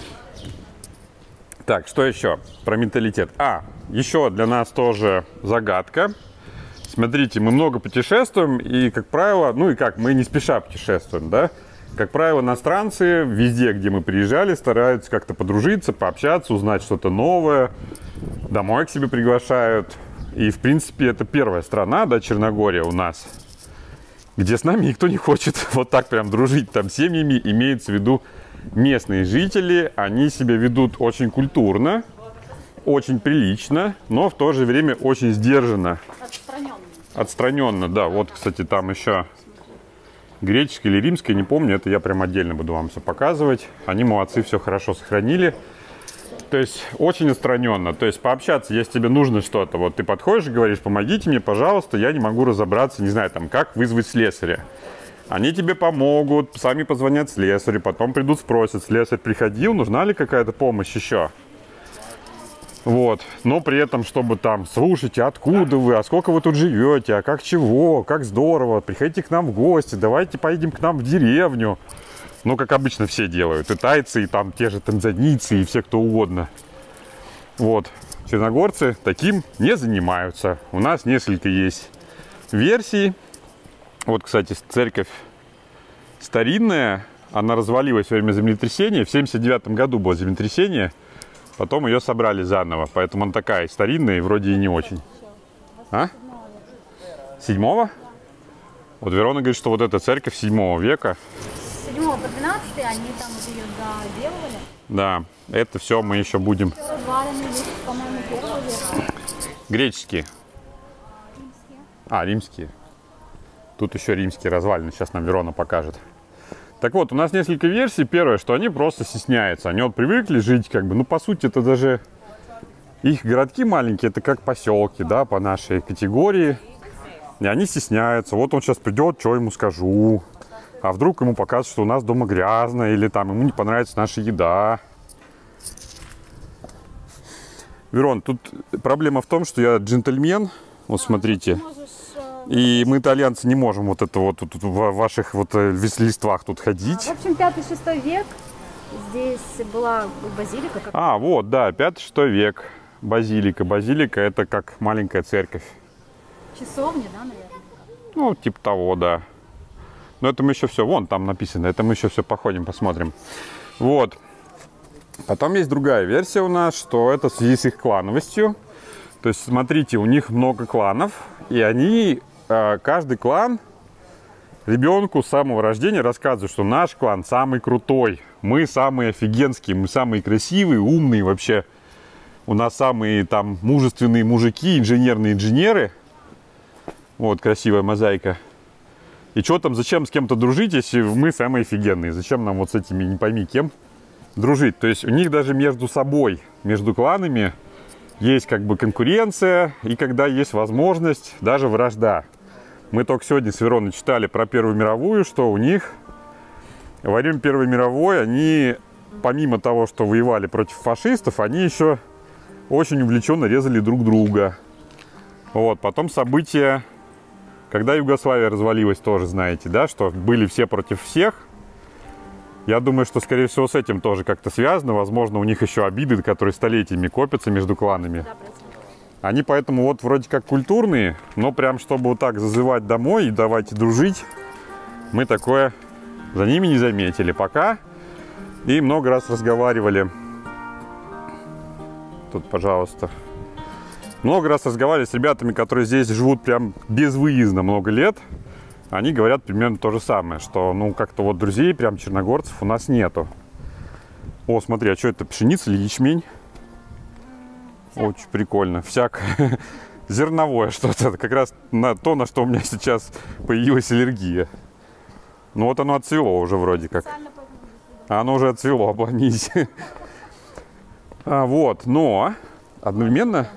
Так, что еще про менталитет? Еще для нас тоже загадка. Смотрите, мы много путешествуем, и, как правило, мы не спеша путешествуем, да? Как правило, иностранцы везде, где мы приезжали, стараются как-то подружиться, пообщаться, узнать что-то новое. Домой к себе приглашают. И, в принципе, это первая страна, да, Черногория у нас, где с нами никто не хочет вот так прям дружить. Там семьями имеется в виду местные жители. Они себя ведут очень культурно, очень прилично, но в то же время очень сдержанно. Отстраненно, да. Вот, кстати, там еще греческое или римское, не помню. Это я прям отдельно буду вам все показывать. Они молодцы, все хорошо сохранили. То есть очень отстраненно. То есть пообщаться, если тебе нужно что-то. Вот ты подходишь и говоришь: помогите мне, пожалуйста, я не могу разобраться, не знаю, там, как вызвать слесаря. Они тебе помогут, сами позвонят слесарю, потом придут, спросят: слесарь приходил, нужна ли какая-то помощь еще? Вот. Но при этом, чтобы там: слушайте, откуда вы, а сколько вы тут живете, а как чего, как здорово, приходите к нам в гости, давайте поедем к нам в деревню. Ну, как обычно все делают, и тайцы, и там те же танзанийцы, и все кто угодно. Вот. Черногорцы таким не занимаются. У нас несколько есть версий. Вот, кстати, церковь старинная, она развалилась во время землетрясения. В 1979 году было землетрясение, потом ее собрали заново. Поэтому она такая старинная и вроде и не очень. А? 7-го? Вот Верона говорит, что вот эта церковь 7 века. С 7 по 12 они там ее доделывали. Да, это все мы еще будем. По-моему, первого века. Греческие. Римские. Тут еще римские развалины. Сейчас нам Верона покажет. Так вот, у нас несколько версий. Первое, что они просто стесняются. Они вот привыкли жить как бы, по сути, это даже их городки маленькие, это как поселки, да, по нашей категории. И они стесняются. Вот он сейчас придет, что ему скажу. А вдруг ему покажут, что у нас дома грязно, или там ему не понравится наша еда. Верон, тут проблема в том, что я джентльмен. Вот смотрите. И мы, итальянцы, не можем вот это вот тут в ваших вот листвах тут ходить. В общем, 5-6 век. Здесь была базилика. Вот, да, 5-6 век. Базилика. Базилика — это как маленькая церковь. Часовня, да, наверное? Ну, типа того, да. Но это мы еще все, вон там написано, это мы еще все походим, посмотрим. Вот. Потом есть другая версия у нас, что это в связи с их клановостью. То есть, смотрите, у них много кланов, и они, каждый клан ребенку с самого рождения рассказывает, что наш клан самый крутой, мы самые офигенские, мы самые красивые, умные вообще. У нас самые там мужественные мужики, инженерные инженеры. Вот, красивая мозаика. И что там, зачем с кем-то дружить, если мы самые офигенные? Зачем нам вот с этими, не пойми кем, дружить? То есть у них даже между собой, между кланами есть как бы конкуренция, и когда есть возможность, даже вражда. Мы только сегодня с Вероной читали про Первую мировую, что у них во время Первой мировой они, помимо того, что воевали против фашистов, они еще очень увлеченно резали друг друга. Вот, потом события, когда Югославия развалилась, тоже знаете, да, что были все против всех. Я думаю, что, скорее всего, с этим тоже как-то связано. Возможно, у них еще обиды, которые столетиями копятся между кланами. Они поэтому вот вроде как культурные, но прям чтобы вот так зазывать домой и давайте дружить, мы такое за ними не заметили пока. И много раз разговаривали. Тут, пожалуйста. Много раз разговаривали с ребятами, которые здесь живут прям безвыездно много лет. Они говорят примерно то же самое, что, ну, как-то вот друзей, прям черногорцев у нас нету. О, смотри, а что это, пшеница или ячмень? Очень прикольно. Всякое зерновое что-то. Как раз на то, на что у меня сейчас появилась аллергия. Ну, вот оно отцвело уже вроде как. Оно уже отцвело, обломись. Вот, но одновременно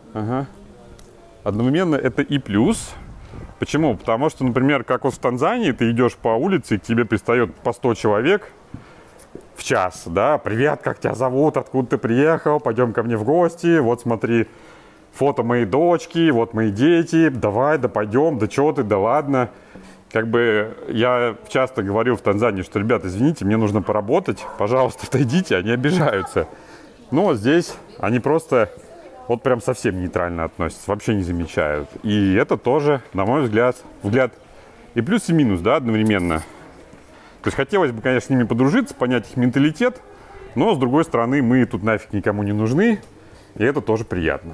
это и плюс. Почему? Потому что, например, как вот в Танзании, ты идешь по улице, и к тебе пристает по 100 человек в час, да, привет, как тебя зовут, откуда ты приехал, пойдем ко мне в гости, вот смотри, фото моей дочки, вот мои дети, давай, да пойдем, да что ты, да ладно. Как бы я часто говорил в Танзании, что, ребят, извините, мне нужно поработать, пожалуйста, отойдите, они обижаются. Но здесь они просто вот прям совсем нейтрально относятся, вообще не замечают. И это тоже, на мой взгляд, и плюс, и минус, да, одновременно. То есть хотелось бы, конечно, с ними подружиться, понять их менталитет, но, с другой стороны, мы тут нафиг никому не нужны, и это тоже приятно.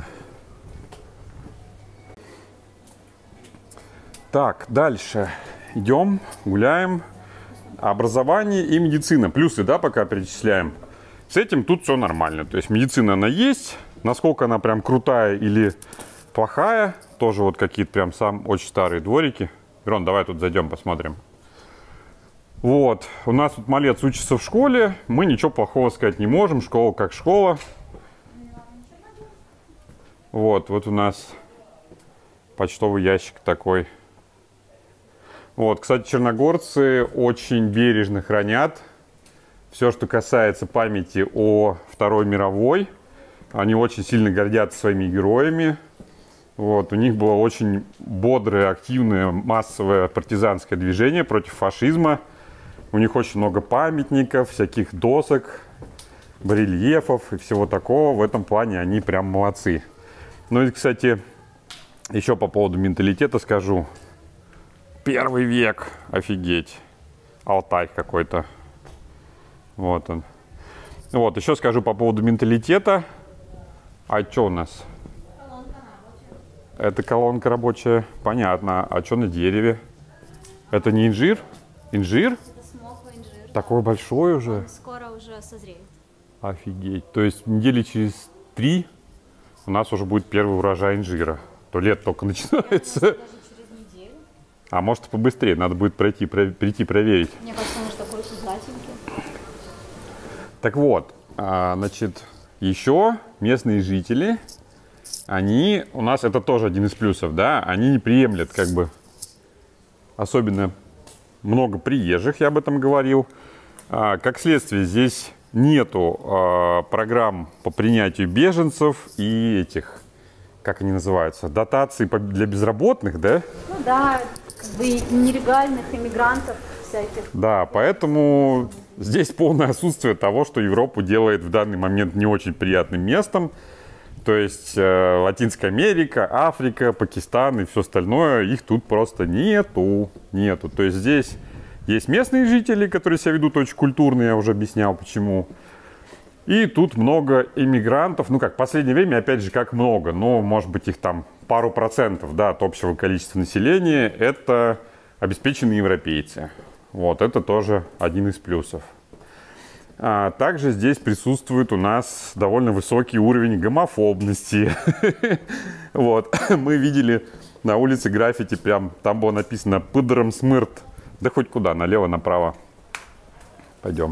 Так, дальше. Идем, гуляем. Образование и медицина. Плюсы, да, пока перечисляем. С этим тут все нормально. То есть медицина, она есть. Насколько она прям крутая или плохая, тоже вот какие-то прям очень старые дворики. Ирон, давай тут зайдем, посмотрим. Вот, у нас тут малец учится в школе. Мы ничего плохого сказать не можем. Школа как школа. Вот у нас почтовый ящик такой. Вот, кстати, черногорцы очень бережно хранят все, что касается памяти о Второй мировой. Они очень сильно гордятся своими героями. Вот, у них было очень бодрое, активное, массовое партизанское движение против фашизма. У них очень много памятников, всяких досок, барельефов и всего такого. В этом плане они прям молодцы. Ну и, кстати, еще по поводу менталитета скажу. 1 век, офигеть. Алтай какой-то. Вот он. Вот, еще скажу по поводу менталитета. А что у нас? Колонка рабочая. Это колонка рабочая. Понятно. А что на дереве? Это не инжир? Инжир? Это смоквый инжир. Такой большой уже? Он скоро уже созреет. Офигеть. То есть недели через 3 у нас уже будет первый урожай инжира. То лето только начинается. Даже через неделю. А может и побыстрее. Надо будет прийти проверить. Мне кажется, он уже такой пузатенький. Так вот, значит, еще местные жители, они, у нас это тоже один из плюсов, да, они не приемлят как бы особенно много приезжих, я об этом говорил. Как следствие, здесь нету программ по принятию беженцев и этих, как они называются, дотаций для безработных, да? Ну да, как бы и нелегальных иммигрантов всяких. Да, поэтому здесь полное отсутствие того, что Европу делает в данный момент не очень приятным местом. То есть Латинская Америка, Африка, Пакистан и все остальное, их тут просто нету. То есть здесь есть местные жители, которые себя ведут очень культурно, я уже объяснял почему. И тут много иммигрантов, ну как, в последнее время, опять же, как много, но может быть их там пару процентов, да, от общего количества населения, это обеспеченные европейцы. Вот, это тоже один из плюсов. Также здесь присутствует у нас довольно высокий уровень гомофобности. Вот, мы видели на улице граффити, прям там было написано «Пыдром смырт». Да хоть куда, налево, направо. Пойдем.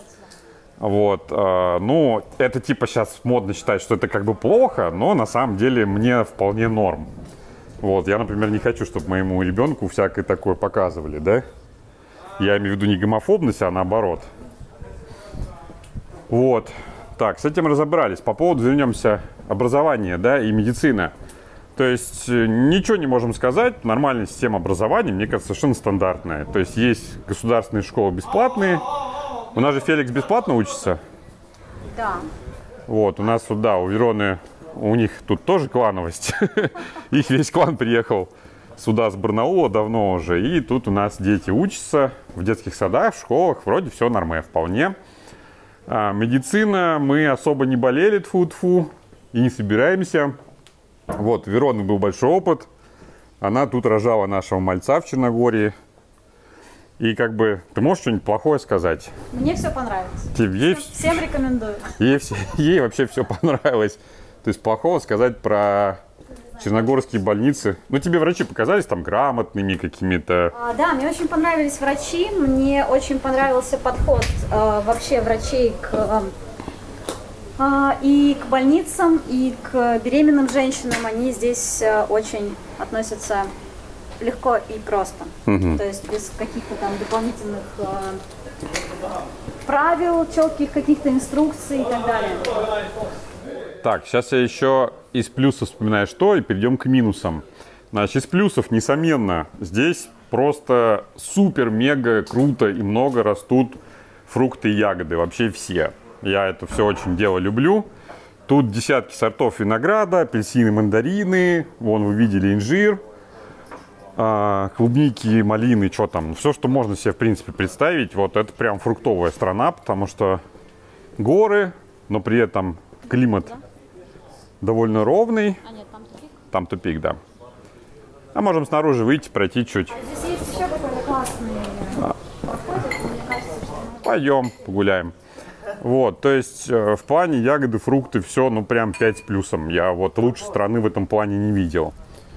Вот, ну, это типа сейчас модно считать, что это как бы плохо, но на самом деле мне вполне норм. Вот, я, например, не хочу, чтобы моему ребенку всякое такое показывали, да? Я имею в виду не гомофобность, а наоборот. Вот, так, с этим разобрались. По поводу, вернемся, образования, да, и медицина. То есть ничего не можем сказать, нормальная система образования, мне кажется, совершенно стандартная. То есть есть государственные школы бесплатные. У нас же Феликс бесплатно учится. Да. Вот, у нас тут, да, у Вероны, у них тут тоже клановость. Их весь клан приехал сюда с Барнаула давно уже. И тут у нас дети учатся в детских садах, в школах. Вроде все нормально, вполне. Медицина, мы особо не болели, тьфу-тьфу, и не собираемся. Вот, у Вероны был большой опыт. Она тут рожала нашего мальца в Черногории. И как бы, ты можешь что-нибудь плохое сказать? Мне все понравилось. Всем рекомендую. Ей вообще все понравилось. То есть плохого сказать про черногорские больницы. Ну, тебе врачи показались там грамотными какими-то? Да, мне очень понравились врачи, мне очень понравился подход вообще врачей и к больницам, и к беременным женщинам. Они здесь очень относятся легко и просто. То есть без каких-то там дополнительных правил, четких каких-то инструкций и так далее. Так, сейчас я еще из плюсов вспоминаю что, и перейдем к минусам. Значит, из плюсов, несомненно, здесь просто супер-мега круто и много растут фрукты и ягоды, вообще все. Я это все очень дело люблю. Тут десятки сортов винограда, апельсины, мандарины, вон вы видели инжир, клубники, малины, что там, все, что можно себе в принципе представить. Вот это прям фруктовая страна, потому что горы, но при этом климат довольно ровный. Нет, там тупик. Там тупик, да. А можем снаружи выйти, пройти чуть. Здесь есть еще какой-то классный подход, мне кажется, что... Пойдем, погуляем. Вот, то есть в плане ягоды, фрукты, все, ну прям 5 с плюсом. Я вот лучшей страны в этом плане не видел.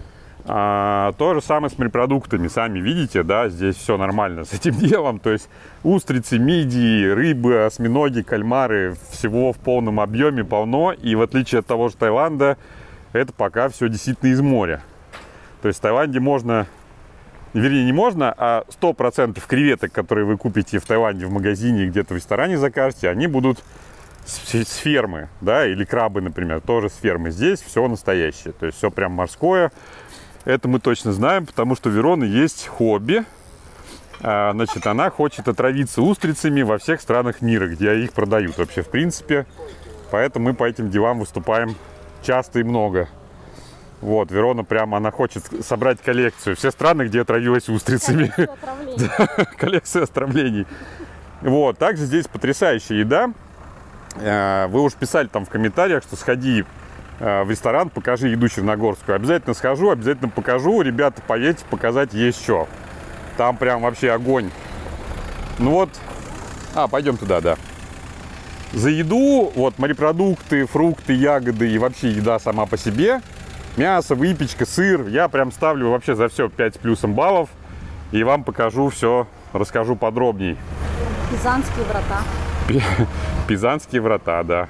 То же самое с морепродуктами, сами видите, да, здесь все нормально с этим делом. То есть устрицы, мидии, рыбы, осьминоги, кальмары, всего в полном объеме полно. И в отличие от того же Таиланда, это пока все действительно из моря. То есть в Таиланде можно, вернее не можно, а 100% креветок, которые вы купите в Таиланде в магазине, где-то в ресторане закажете, они будут с фермы, да, или крабы, например, тоже с фермы. Здесь все настоящее, то есть все прям морское. Это мы точно знаем, потому что у Вероны есть хобби. Значит, она хочет отравиться устрицами во всех странах мира, где их продают вообще в принципе. Поэтому мы по этим делам выступаем часто и много. Вот, Верона прямо, она хочет собрать коллекцию. Все страны, где отравилась устрицами. Коллекция отравлений. Вот, также здесь потрясающая еда. Вы уж писали там в комментариях, что сходи в ресторан, покажи еду черногорскую. Обязательно схожу, обязательно покажу. Ребята, поедете, показать есть что. Там прям вообще огонь. Ну вот, пойдем туда, да. За еду, вот морепродукты, фрукты, ягоды и вообще еда сама по себе. Мясо, выпечка, сыр. Я прям ставлю вообще за все 5 с плюсом баллов. И вам покажу все, расскажу подробней. Пизанские врата. Пизанские врата, да.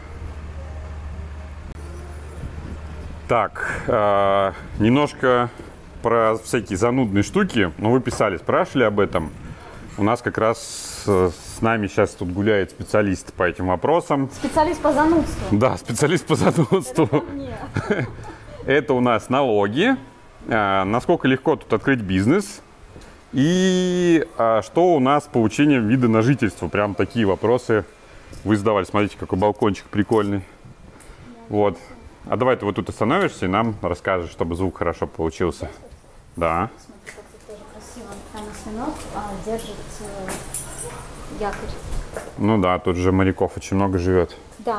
Так, немножко про всякие занудные штуки. Ну, вы писали, спрашивали об этом. У нас как раз с нами сейчас тут гуляет специалист по этим вопросам. Специалист по занудству. Да, специалист по занудству. Это у нас налоги, насколько легко тут открыть бизнес и что у нас с получением вида на жительство. Прям такие вопросы вы задавали. Смотрите, какой балкончик прикольный. Вот. А давай ты вот тут остановишься и нам расскажешь, чтобы звук хорошо получился. Да. Смотри, как тут тоже красиво. Там осьминог держит якорь. Ну да, тут же моряков очень много живет. Да.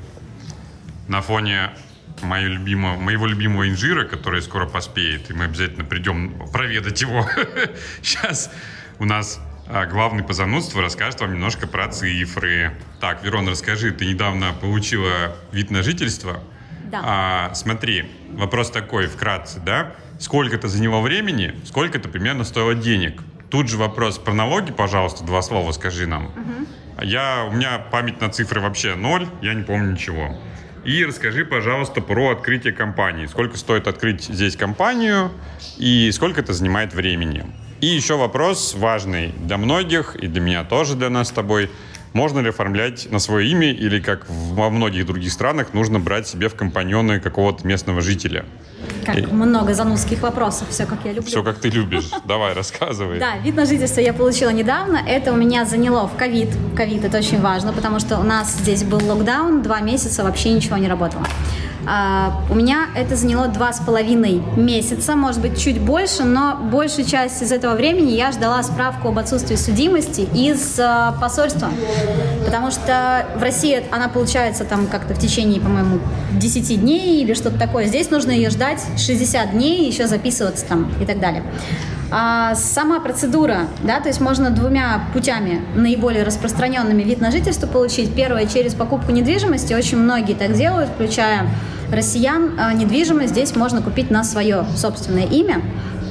На фоне моего любимого инжира, который скоро поспеет, и мы обязательно придем проведать его. Сейчас у нас главный по занудству расскажет вам немножко про цифры. Так, Верона, расскажи, ты недавно получила вид на жительство? Да. Смотри, вопрос такой, вкратце, да? Сколько это заняло времени, сколько это примерно стоило денег? Тут же вопрос про налоги, пожалуйста, 2 слова скажи нам. У меня память на цифры вообще 0, я не помню ничего. И расскажи, пожалуйста, про открытие компании. Сколько стоит открыть здесь компанию и сколько это занимает времени. И еще вопрос важный для многих, и для меня тоже, для нас с тобой. Можно ли оформлять на свое имя или, как во многих других странах, нужно брать себе в компаньоны какого-то местного жителя? Как много занудских вопросов, все как я люблю. Все как ты любишь. Давай, рассказывай. Да, вид на жительство я получила недавно. Это у меня заняло в ковид. Ковид — это очень важно, потому что у нас здесь был локдаун, 2 месяца вообще ничего не работало. У меня это заняло 2,5 месяца, может быть, чуть больше, но большую часть из этого времени я ждала справку об отсутствии судимости из посольства. Потому что в России она получается там как-то в течение, по-моему, 10 дней или что-то такое. Здесь нужно ее ждать 60 дней, еще записываться там и так далее. Сама процедура, да, то есть можно двумя путями наиболее распространенными вид на жительство получить. Первое, через покупку недвижимости. Очень многие так делают, включая россиян. Недвижимость здесь можно купить на свое собственное имя.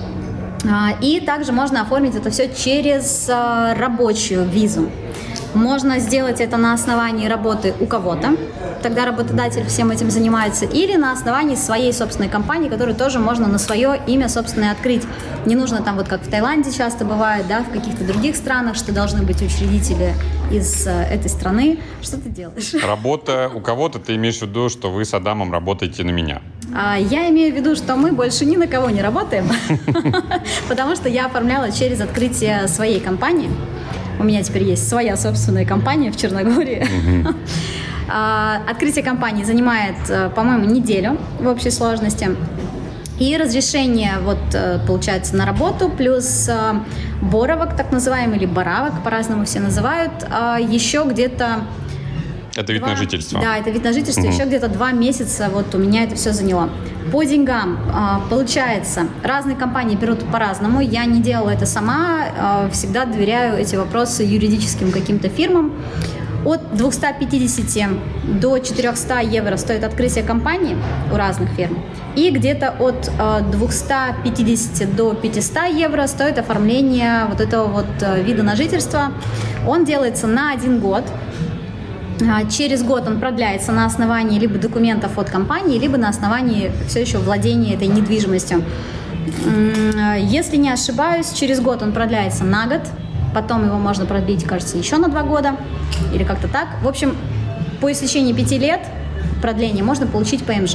И также можно оформить это все через рабочую визу. Можно сделать это на основании работы у кого-то, тогда работодатель всем этим занимается, или на основании своей собственной компании, которую тоже можно на свое имя собственное открыть. Не нужно там, вот как в Таиланде часто бывает, да, в каких-то других странах, что должны быть учредители из этой страны. Что ты делаешь? Работа у кого-то, ты имеешь в виду, что вы с Адамом работаете на меня? Я имею в виду, что мы больше ни на кого не работаем, потому что я оформляла через открытие своей компании. У меня теперь есть своя собственная компания в Черногории. Открытие компании занимает, по-моему, неделю в общей сложности. И разрешение, вот, получается, на работу, плюс боровок, так называемый, или боравок, по-разному все называют, еще где-то... Это вид на жительство. Да, это вид на жительство. Еще где-то 2 месяца вот у меня это все заняло. По деньгам, получается, разные компании берут по-разному. Я не делала это сама. Всегда доверяю эти вопросы юридическим каким-то фирмам. От 250 до 400 евро стоит открытие компании у разных фирм. И где-то от 250 до 500 евро стоит оформление вот этого вот вида на жительство. Он делается на 1 год. Через год он продляется на основании либо документов от компании, либо на основании все еще владения этой недвижимостью. Если не ошибаюсь, через год он продляется на год, потом его можно продлить, кажется, еще на 2 года, или как-то так. В общем, по истечении 5 лет продления можно получить ПМЖ.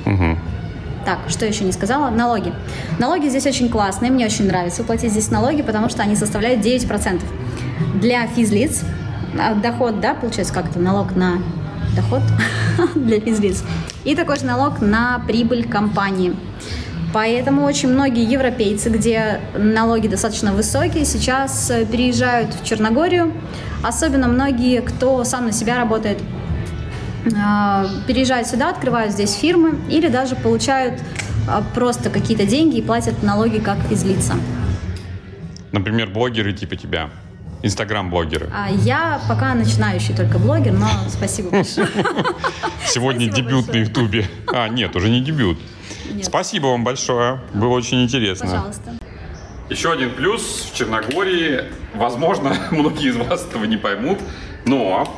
Так, что еще не сказала? Налоги. Налоги здесь очень классные, мне очень нравится платить здесь налоги, потому что они составляют 9%. Для физлиц доход, да, получается как-то налог на доход для физлиц. И такой же налог на прибыль компании. Поэтому очень многие европейцы, где налоги достаточно высокие, сейчас переезжают в Черногорию. Особенно многие, кто сам на себя работает, переезжают сюда, открывают здесь фирмы или даже получают просто какие-то деньги и платят налоги как физлица. Например, блогеры типа тебя. Инстаграм-блогеры. Я пока начинающий только блогер, но спасибо большое. Сегодня дебют на Ютубе. Нет, уже не дебют. Нет. Спасибо вам большое. Было очень интересно. Пожалуйста. Еще один плюс в Черногории. Возможно, многие из вас этого не поймут, но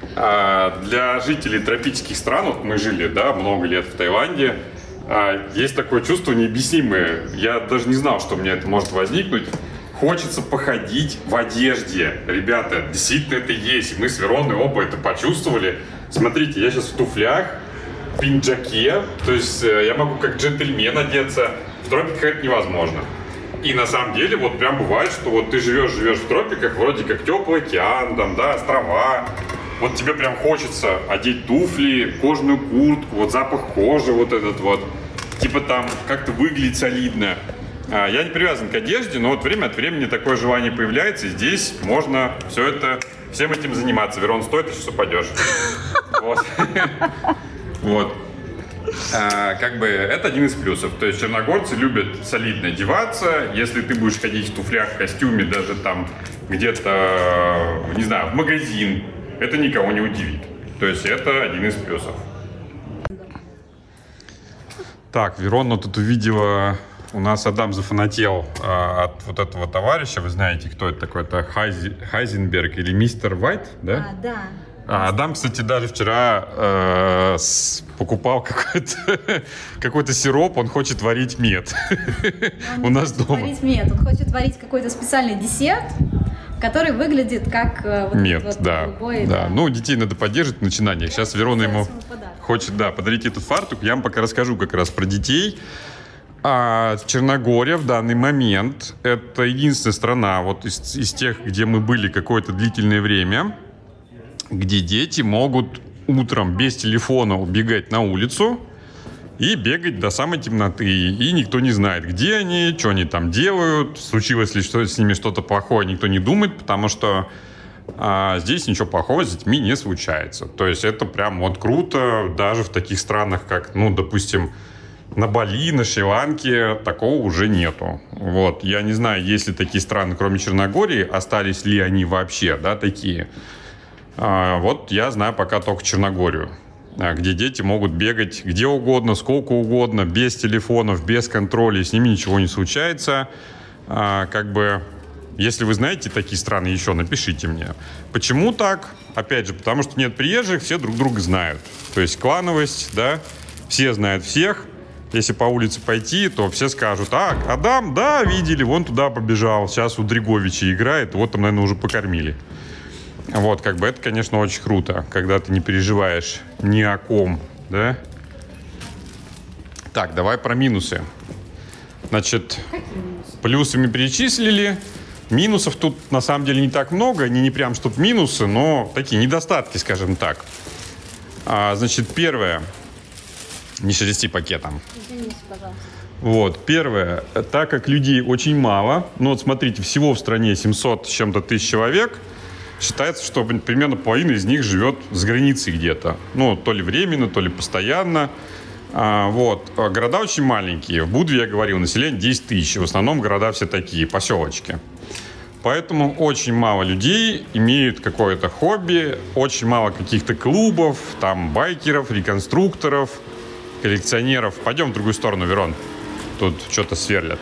для жителей тропических стран, вот мы жили, да, много лет в Таиланде, есть такое чувство необъяснимое. Я даже не знал, что у меня это может возникнуть. Хочется походить в одежде. Ребята, действительно это есть. Мы с Вероной оба это почувствовали. Смотрите, я сейчас в туфлях, в пинджаке. То есть я могу как джентльмен одеться. В тропиках это невозможно. И на самом деле вот прям бывает, что вот ты живешь в тропиках, вроде как теплый океан, там, да, острова. Вот тебе прям хочется одеть туфли, кожаную куртку, вот запах кожи вот этот вот. Типа там как-то выглядеть солидно. Я не привязан к одежде, но вот время от времени такое желание появляется, и здесь можно всем этим заниматься. Верон, стой, ты сейчас упадешь. Вот. Как бы это один из плюсов. То есть черногорцы любят солидно одеваться. Если ты будешь ходить в туфлях, в костюме, даже там где-то, не знаю, в магазин, это никого не удивит. То есть это один из плюсов. Так, Верона тут увидела... У нас Адам зафанател от вот этого товарища. Вы знаете, кто это такой? Это Хайзенберг или мистер Вайт, да? Да. Адам, кстати, даже вчера покупал какой-то сироп. Он хочет варить мед у нас дома. Варить мед. Он хочет варить какой-то специальный десерт, который выглядит как мед, вот да. голубой, Да. Ну, детей надо поддерживать в начинаниях. Сейчас Верона ему хочет, да, подарить этот фартук. Я вам пока расскажу как раз про детей. Черногория в данный момент это единственная страна вот из тех, где мы были какое-то длительное время, где дети могут утром без телефона убегать на улицу и бегать до самой темноты. И никто не знает, где они, что они там делают, случилось ли с ними что-то плохое, никто не думает, потому что здесь ничего плохого с детьми не случается. То есть это прям вот круто, даже в таких странах, как, ну, допустим, на Бали, на Шри-Ланке такого уже нету. Вот. Я не знаю, есть ли такие страны, кроме Черногории, остались ли они вообще, да, такие. Вот я знаю пока только Черногорию, где дети могут бегать где угодно, сколько угодно, без телефонов, без контроля, с ними ничего не случается. Как бы, если вы знаете такие страны еще, напишите мне. Почему так? Опять же, потому что нет приезжих, все друг друга знают. То есть клановость, да, все знают всех. Если по улице пойти, то все скажут: Адам, да, видели, вон туда побежал, сейчас у Дриговича играет, вот там, наверное, уже покормили. Вот, как бы это, конечно, очень круто, когда ты не переживаешь ни о ком, да? Так, давай про минусы. Значит, плюсы мы перечислили. Минусов тут, на самом деле, не так много. Они не прям что-то минусы, но такие недостатки, скажем так. Значит, первое. Не шелести пакетом. Извините, пожалуйста. Вот, первое. Так как людей очень мало, ну вот смотрите, всего в стране 700 с чем-то тысяч человек, считается, что примерно половина из них живет за границей где-то. Ну, то ли временно, то ли постоянно. Вот. Города очень маленькие. В Будве, я говорил, население 10 тысяч. В основном города все такие, поселочки. Поэтому очень мало людей имеют какое-то хобби, очень мало каких-то клубов, там, байкеров, реконструкторов, коллекционеров. Пойдем в другую сторону, Верон. Тут что-то сверлят.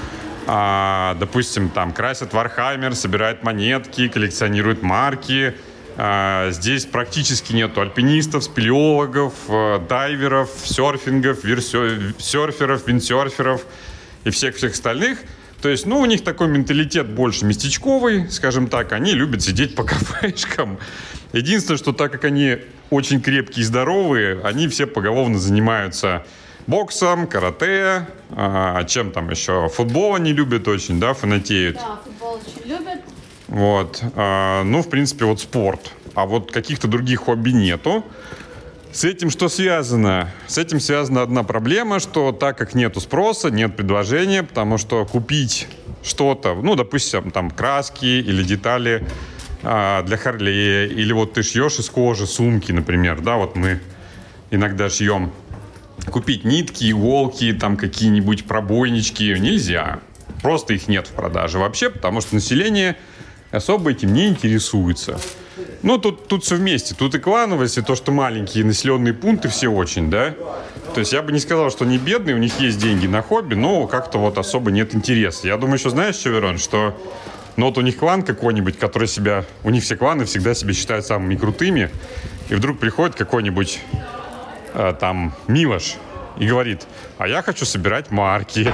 Допустим, там красят Warhammer, собирают монетки, коллекционируют марки. Здесь практически нету альпинистов, спелеологов, дайверов, серфингов, серферов, виндсерферов и всех остальных. То есть, ну, у них такой менталитет больше местечковый, скажем так. Они любят сидеть по кафешкам. Единственное, что так как они очень крепкие и здоровые, они все поголовно занимаются боксом, карате, чем там еще? Футбол они любят очень, да, фанатеют. Да, футбол очень любят. Вот. Ну, в принципе, вот спорт. А вот каких-то других хобби нету. С этим что связано? С этим связана одна проблема, что так как нету спроса, нет предложения, потому что купить что-то, ну, допустим, там краски или детали для Харлея, или вот ты шьешь из кожи сумки, например, да, вот мы иногда шьем. Купить нитки, иголки, там какие-нибудь пробойнички нельзя. Просто их нет в продаже вообще, потому что население особо этим не интересуется. Ну, тут все вместе. Тут и клановость, и то, что маленькие населенные пункты все очень, да. То есть я бы не сказал, что они бедные, у них есть деньги на хобби, но как-то вот особо нет интереса. Я думаю, еще знаешь что, Верон, что ну, вот у них клан какой-нибудь, который себя... У них все кланы всегда себя считают самыми крутыми, и вдруг приходит какой-нибудь там Милош и говорит: а я хочу собирать марки.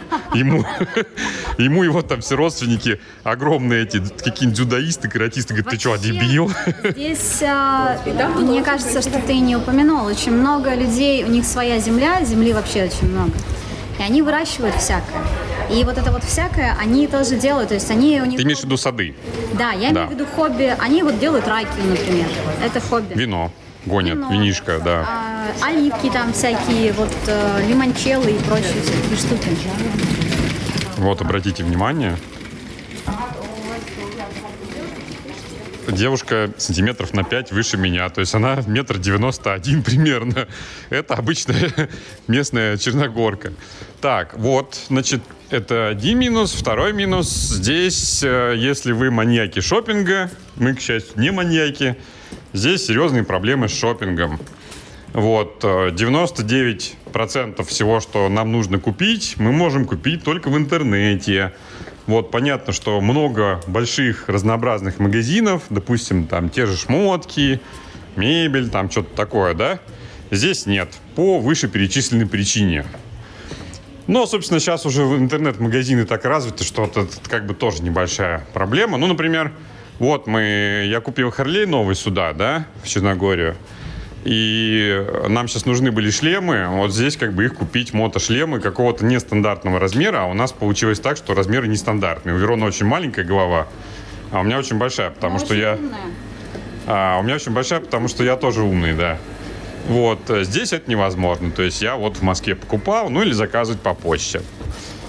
Ему его там все родственники огромные эти какие-нибудь дзюдоисты, каратисты говорят: ты что, дебил? Здесь, мне кажется, что ты не упомянул, очень много людей, у них своя земля, земли вообще очень много. И они выращивают всякое. И вот это вот всякое они тоже делают, то есть они у них... Ты имеешь в виду сады? Да, я имею в виду хобби. Они вот делают ракию, например. Это хобби. Вино. Гонят, винишко, да. Оливки там всякие, вот лимончеллы и прочие всякие штуки. Вот, обратите внимание. Девушка сантиметров на 5 выше меня, то есть она 1,91 м примерно. Это обычная местная черногорка. Так, вот, значит, это один минус. Второй минус. Здесь, если вы маньяки шопинга, мы, к счастью, не маньяки, здесь серьезные проблемы с шопингом. Вот, 99% всего, что нам нужно купить, мы можем купить только в интернете. Вот, понятно, что много больших разнообразных магазинов, допустим, там те же шмотки, мебель, там что-то такое, да? Здесь нет, по вышеперечисленной причине. Но, собственно, сейчас уже интернет-магазины так развиты, что это как бы тоже небольшая проблема. Ну, например, вот я купил Харлей новый сюда, да, в Черногорию. И нам сейчас нужны были шлемы. Вот здесь как бы их купить, мотошлемы какого-то нестандартного размера. А у нас получилось так, что размеры нестандартные. У Верона очень маленькая голова, а у меня очень большая, потому что я... у меня очень большая, потому что я тоже умный, да. Вот, здесь это невозможно. То есть я вот в Москве покупал, ну или заказывать по почте.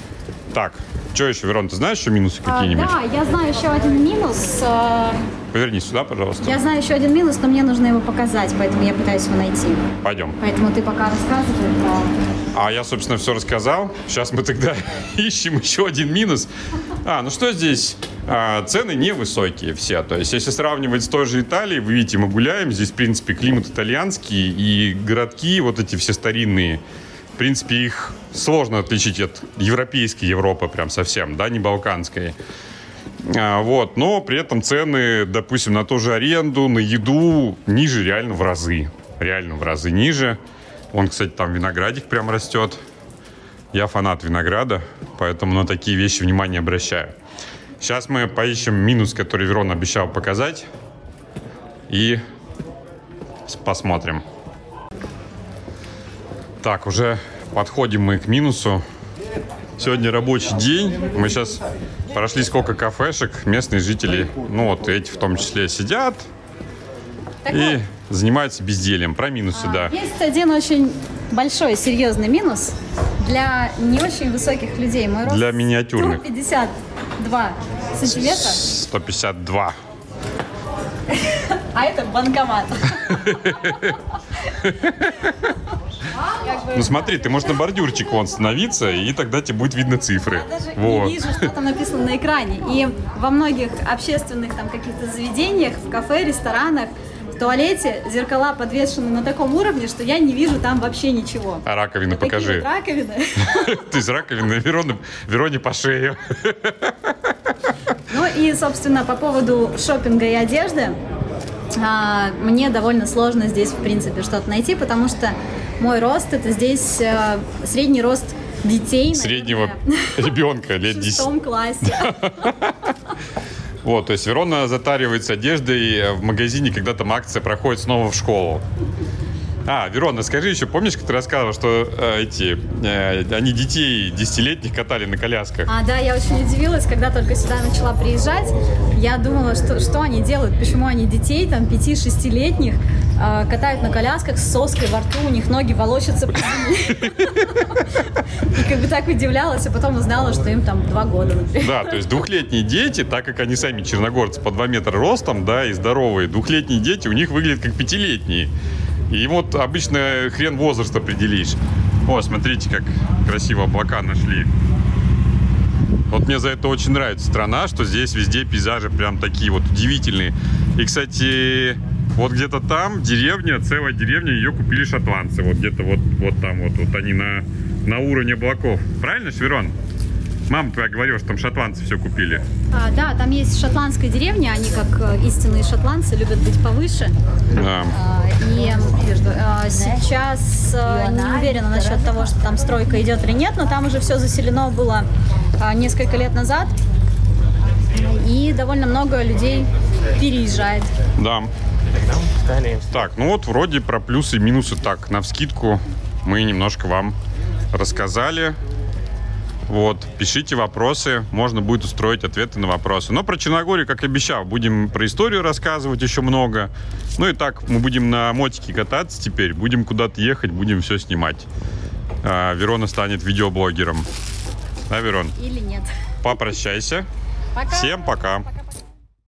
Так, что еще, Верон, ты знаешь еще минусы какие-нибудь? Да, я знаю еще один минус. Повернись сюда, пожалуйста. Я знаю еще один минус, но мне нужно его показать, поэтому я пытаюсь его найти. Пойдем. Поэтому ты пока рассказывай про... А я, собственно, все рассказал. Сейчас мы тогда ищем еще один минус. Ну что здесь? Цены невысокие все. То есть, если сравнивать с той же Италией, вы видите, мы гуляем. Здесь, в принципе, климат итальянский. И городки, вот эти все старинные, в принципе, их сложно отличить от европейской Европы прям совсем, да, не балканской. Вот, но при этом цены, допустим, на ту же аренду, на еду ниже реально в разы. Реально в разы ниже. Вон, кстати, там виноградик прям растет. Я фанат винограда, поэтому на такие вещи внимание обращаю. Сейчас мы поищем минус, который Верон обещал показать. И посмотрим. Так, уже подходим мы к минусу. Сегодня рабочий день. Мы сейчас прошли сколько кафешек. Местные жители, ну вот эти в том числе, сидят и занимаются бездельем. Про минусы, да. Есть один очень большой, серьезный минус для не очень высоких людей. Мой рост для миниатюрных. 152 сантиметра. 152. А это банкомат. Ну смотри, ты можешь на бордюрчик вон становиться, и тогда тебе будет видно цифры. Я даже Вот. не вижу, что там написано на экране. И во многих общественных там каких-то заведениях, в кафе, ресторанах, в туалете зеркала подвешены на таком уровне, что я не вижу там вообще ничего. А раковины Вот такие покажи. вот раковины. То есть раковины Вероне по шее. Ну и, собственно, по поводу шопинга и одежды, мне довольно сложно здесь, в принципе, что-то найти, потому что мой рост — это здесь средний рост детей. Среднего наверное, ребенка лет в 10. 6 классе. Вот, то есть Верона затаривается одеждой в магазине, когда там акция проходит снова в школу. Верона, скажи еще, помнишь, как ты рассказывала, что они детей 10-летних катали на колясках? Да, я очень удивилась, когда только сюда начала приезжать. Я думала, что они делают, почему они детей, там, 5-6-летних, катают на колясках с соской во рту, у них ноги волочатся по земле. И как бы так удивлялась, а потом узнала, что им там 2 года, например. Да, то есть двухлетние дети, так как они сами черногорцы по 2 метра ростом, да, и здоровые, двухлетние дети у них выглядят как 5-летние. И вот обычно хрен возраст определишь. О, смотрите, как красиво облака нашли. Вот мне за это очень нравится страна, что здесь везде пейзажи прям такие вот удивительные. И, кстати, вот где-то там деревня, целая деревня, ее купили шотландцы. Вот где-то вот там вот они на уровне облаков. Правильно, Верон? Мама твоя говорила, что там шотландцы все купили. Да, там есть шотландская деревня, они как истинные шотландцы любят быть повыше. Да. И сейчас не уверена насчет того, что там стройка идет или нет, но там уже все заселено было несколько лет назад. И довольно много людей переезжает. Да. Так, ну вот вроде про плюсы и минусы так, навскидку мы немножко вам рассказали. Вот, пишите вопросы, можно будет устроить ответы на вопросы. Но про Черногорию, как обещал, будем про историю рассказывать еще много. Ну и так, мы будем на мотике кататься теперь, будем куда-то ехать, будем все снимать. Верона станет видеоблогером. Да, Верон? Или нет. Попрощайся. Пока. Всем пока. Пока.